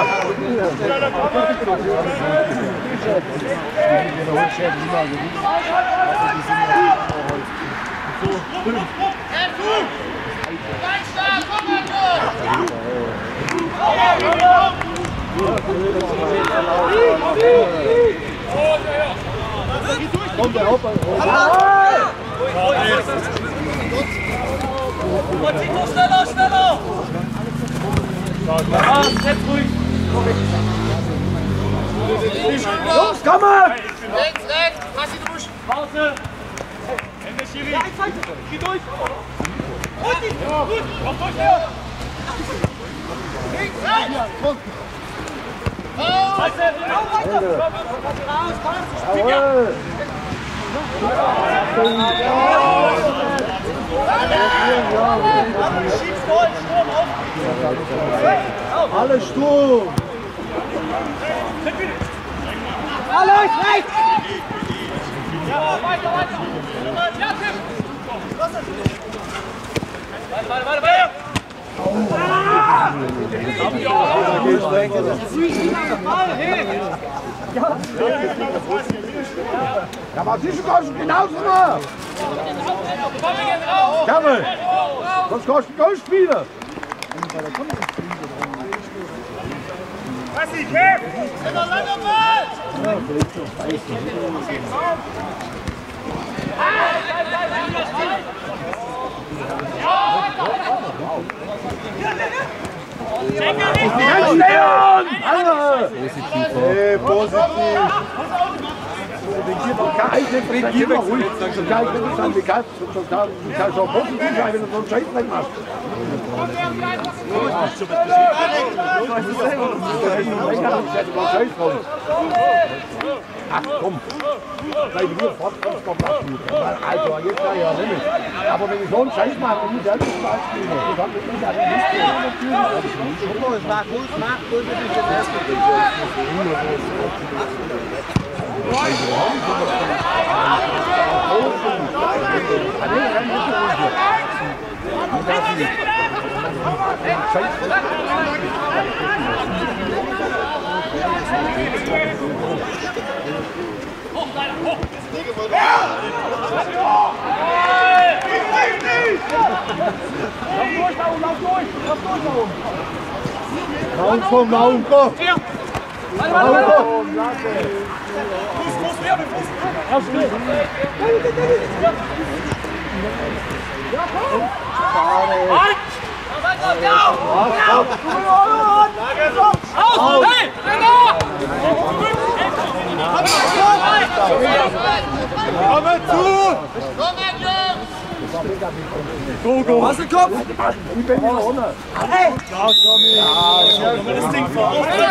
Komm, der Hopper! Schneller, schneller! Ja, setz ruhig! Los, komm mal! Rechts, rechts, pass in den Busch. Pause! Ende Schiri! Geh durch! Gut, gut, komm durch, Leo! Links, rechts! Weiter! Jawohl! Schiebst Gold, Sturm auf! Alle Sturm! Alles rechts! Ja, weiter, weiter! Ja, Tim! Weiter, weiter, weiter, weiter! Ja, was ist denn genauso nah? Komm, wir gehen raus! Jawohl! Sonst kannst du Gold spielen! Passi, kämpf! Immer langer Ball! Ganz Leon! Alle! Hey, positiv! Kein Einzelnen bringt hier mal ruhig. Zum Teil kann es sein, wie kannst du zum Teil kannst du auch positiv sein, wenn du so einen Scheiß nicht machst. Ach komm, bleib hier fort, kommst du noch Also, jetzt sei ja nicht. Aber wenn ich so einen Scheiß mache, dann muss ich selbst mal spielen. Das hat mich nicht an die Liste. Es war gut, mach gut, das ist das erste. Raum vom Raum, komm! Warte, warte, warte! Fuß, Fuß, mehr mit Fuß! Hey! Komm mal zu! Komm weg, Jungs! Go, go! Was im Kopf? Ich bin wieder runter! Hey! Das Ding vor!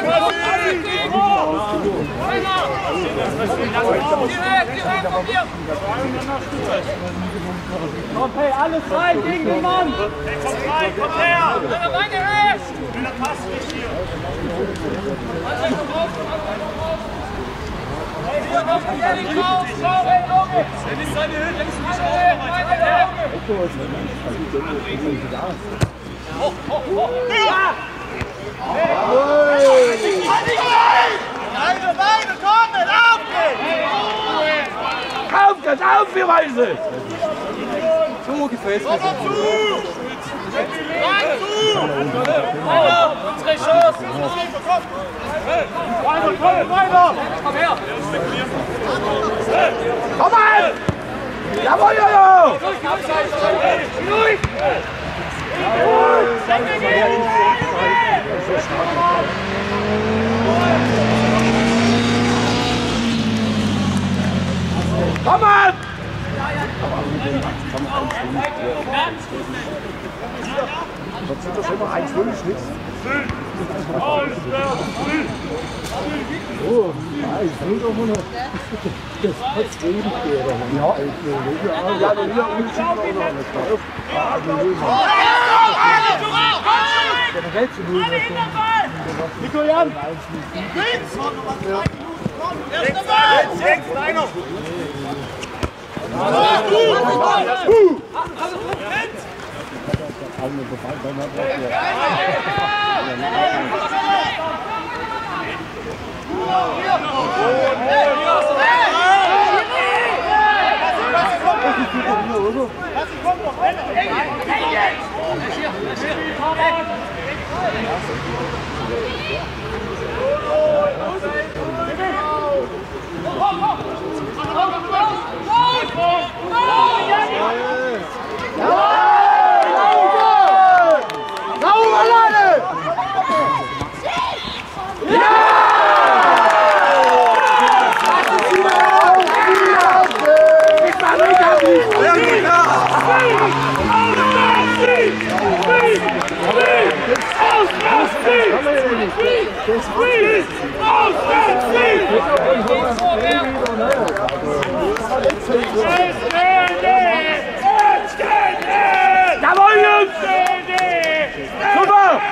Komm, hey, alles rein gegen den Mann! Kommt rein, kommt her! Schöner Pass nicht hier! Dennis, seine Höhe, Dennis, nicht auf! Weiter! Beide, beide, kommen! Auf geht's! Auf geht's, auf die Reise! So gefällt mir. Komm mal zu! Rein zu! Weiter! Unsere Chance! Weiter, komm, weiter! Komm her! Komm mal! Jawohl, Jojo! Ruhig! Komm mal! Sonst sind das immer eins null Schnitt. Oh, nein, ich will doch mal noch. Das hat's ewig gehört. Ja, ich ja, ja, unentschieden auch noch. Ah, generell zu null. Nico Jan! Jetzt, jetzt, einer! Jawohl, Jungs! Super!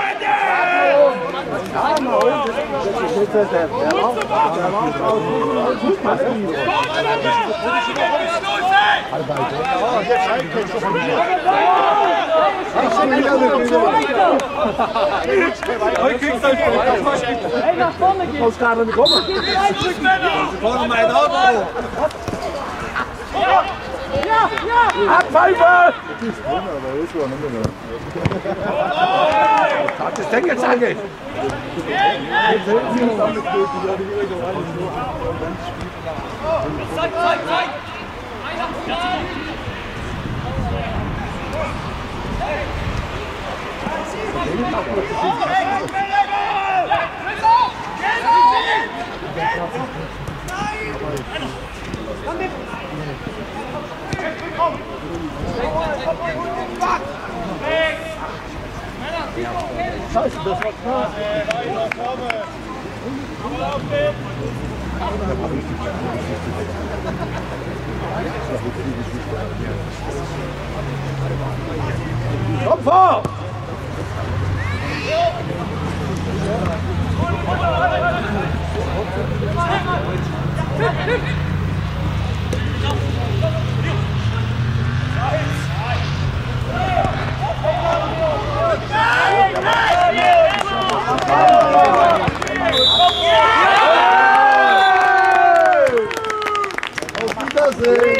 Hey, nach vorne gehen! Aus gerade nicht kommen. Vorne mein Auto! Ja, ja! Abpfeife! Das Deck jetzt angeht. Zeig, zeig, zeig! Komm vor! Auf Wiedersehen!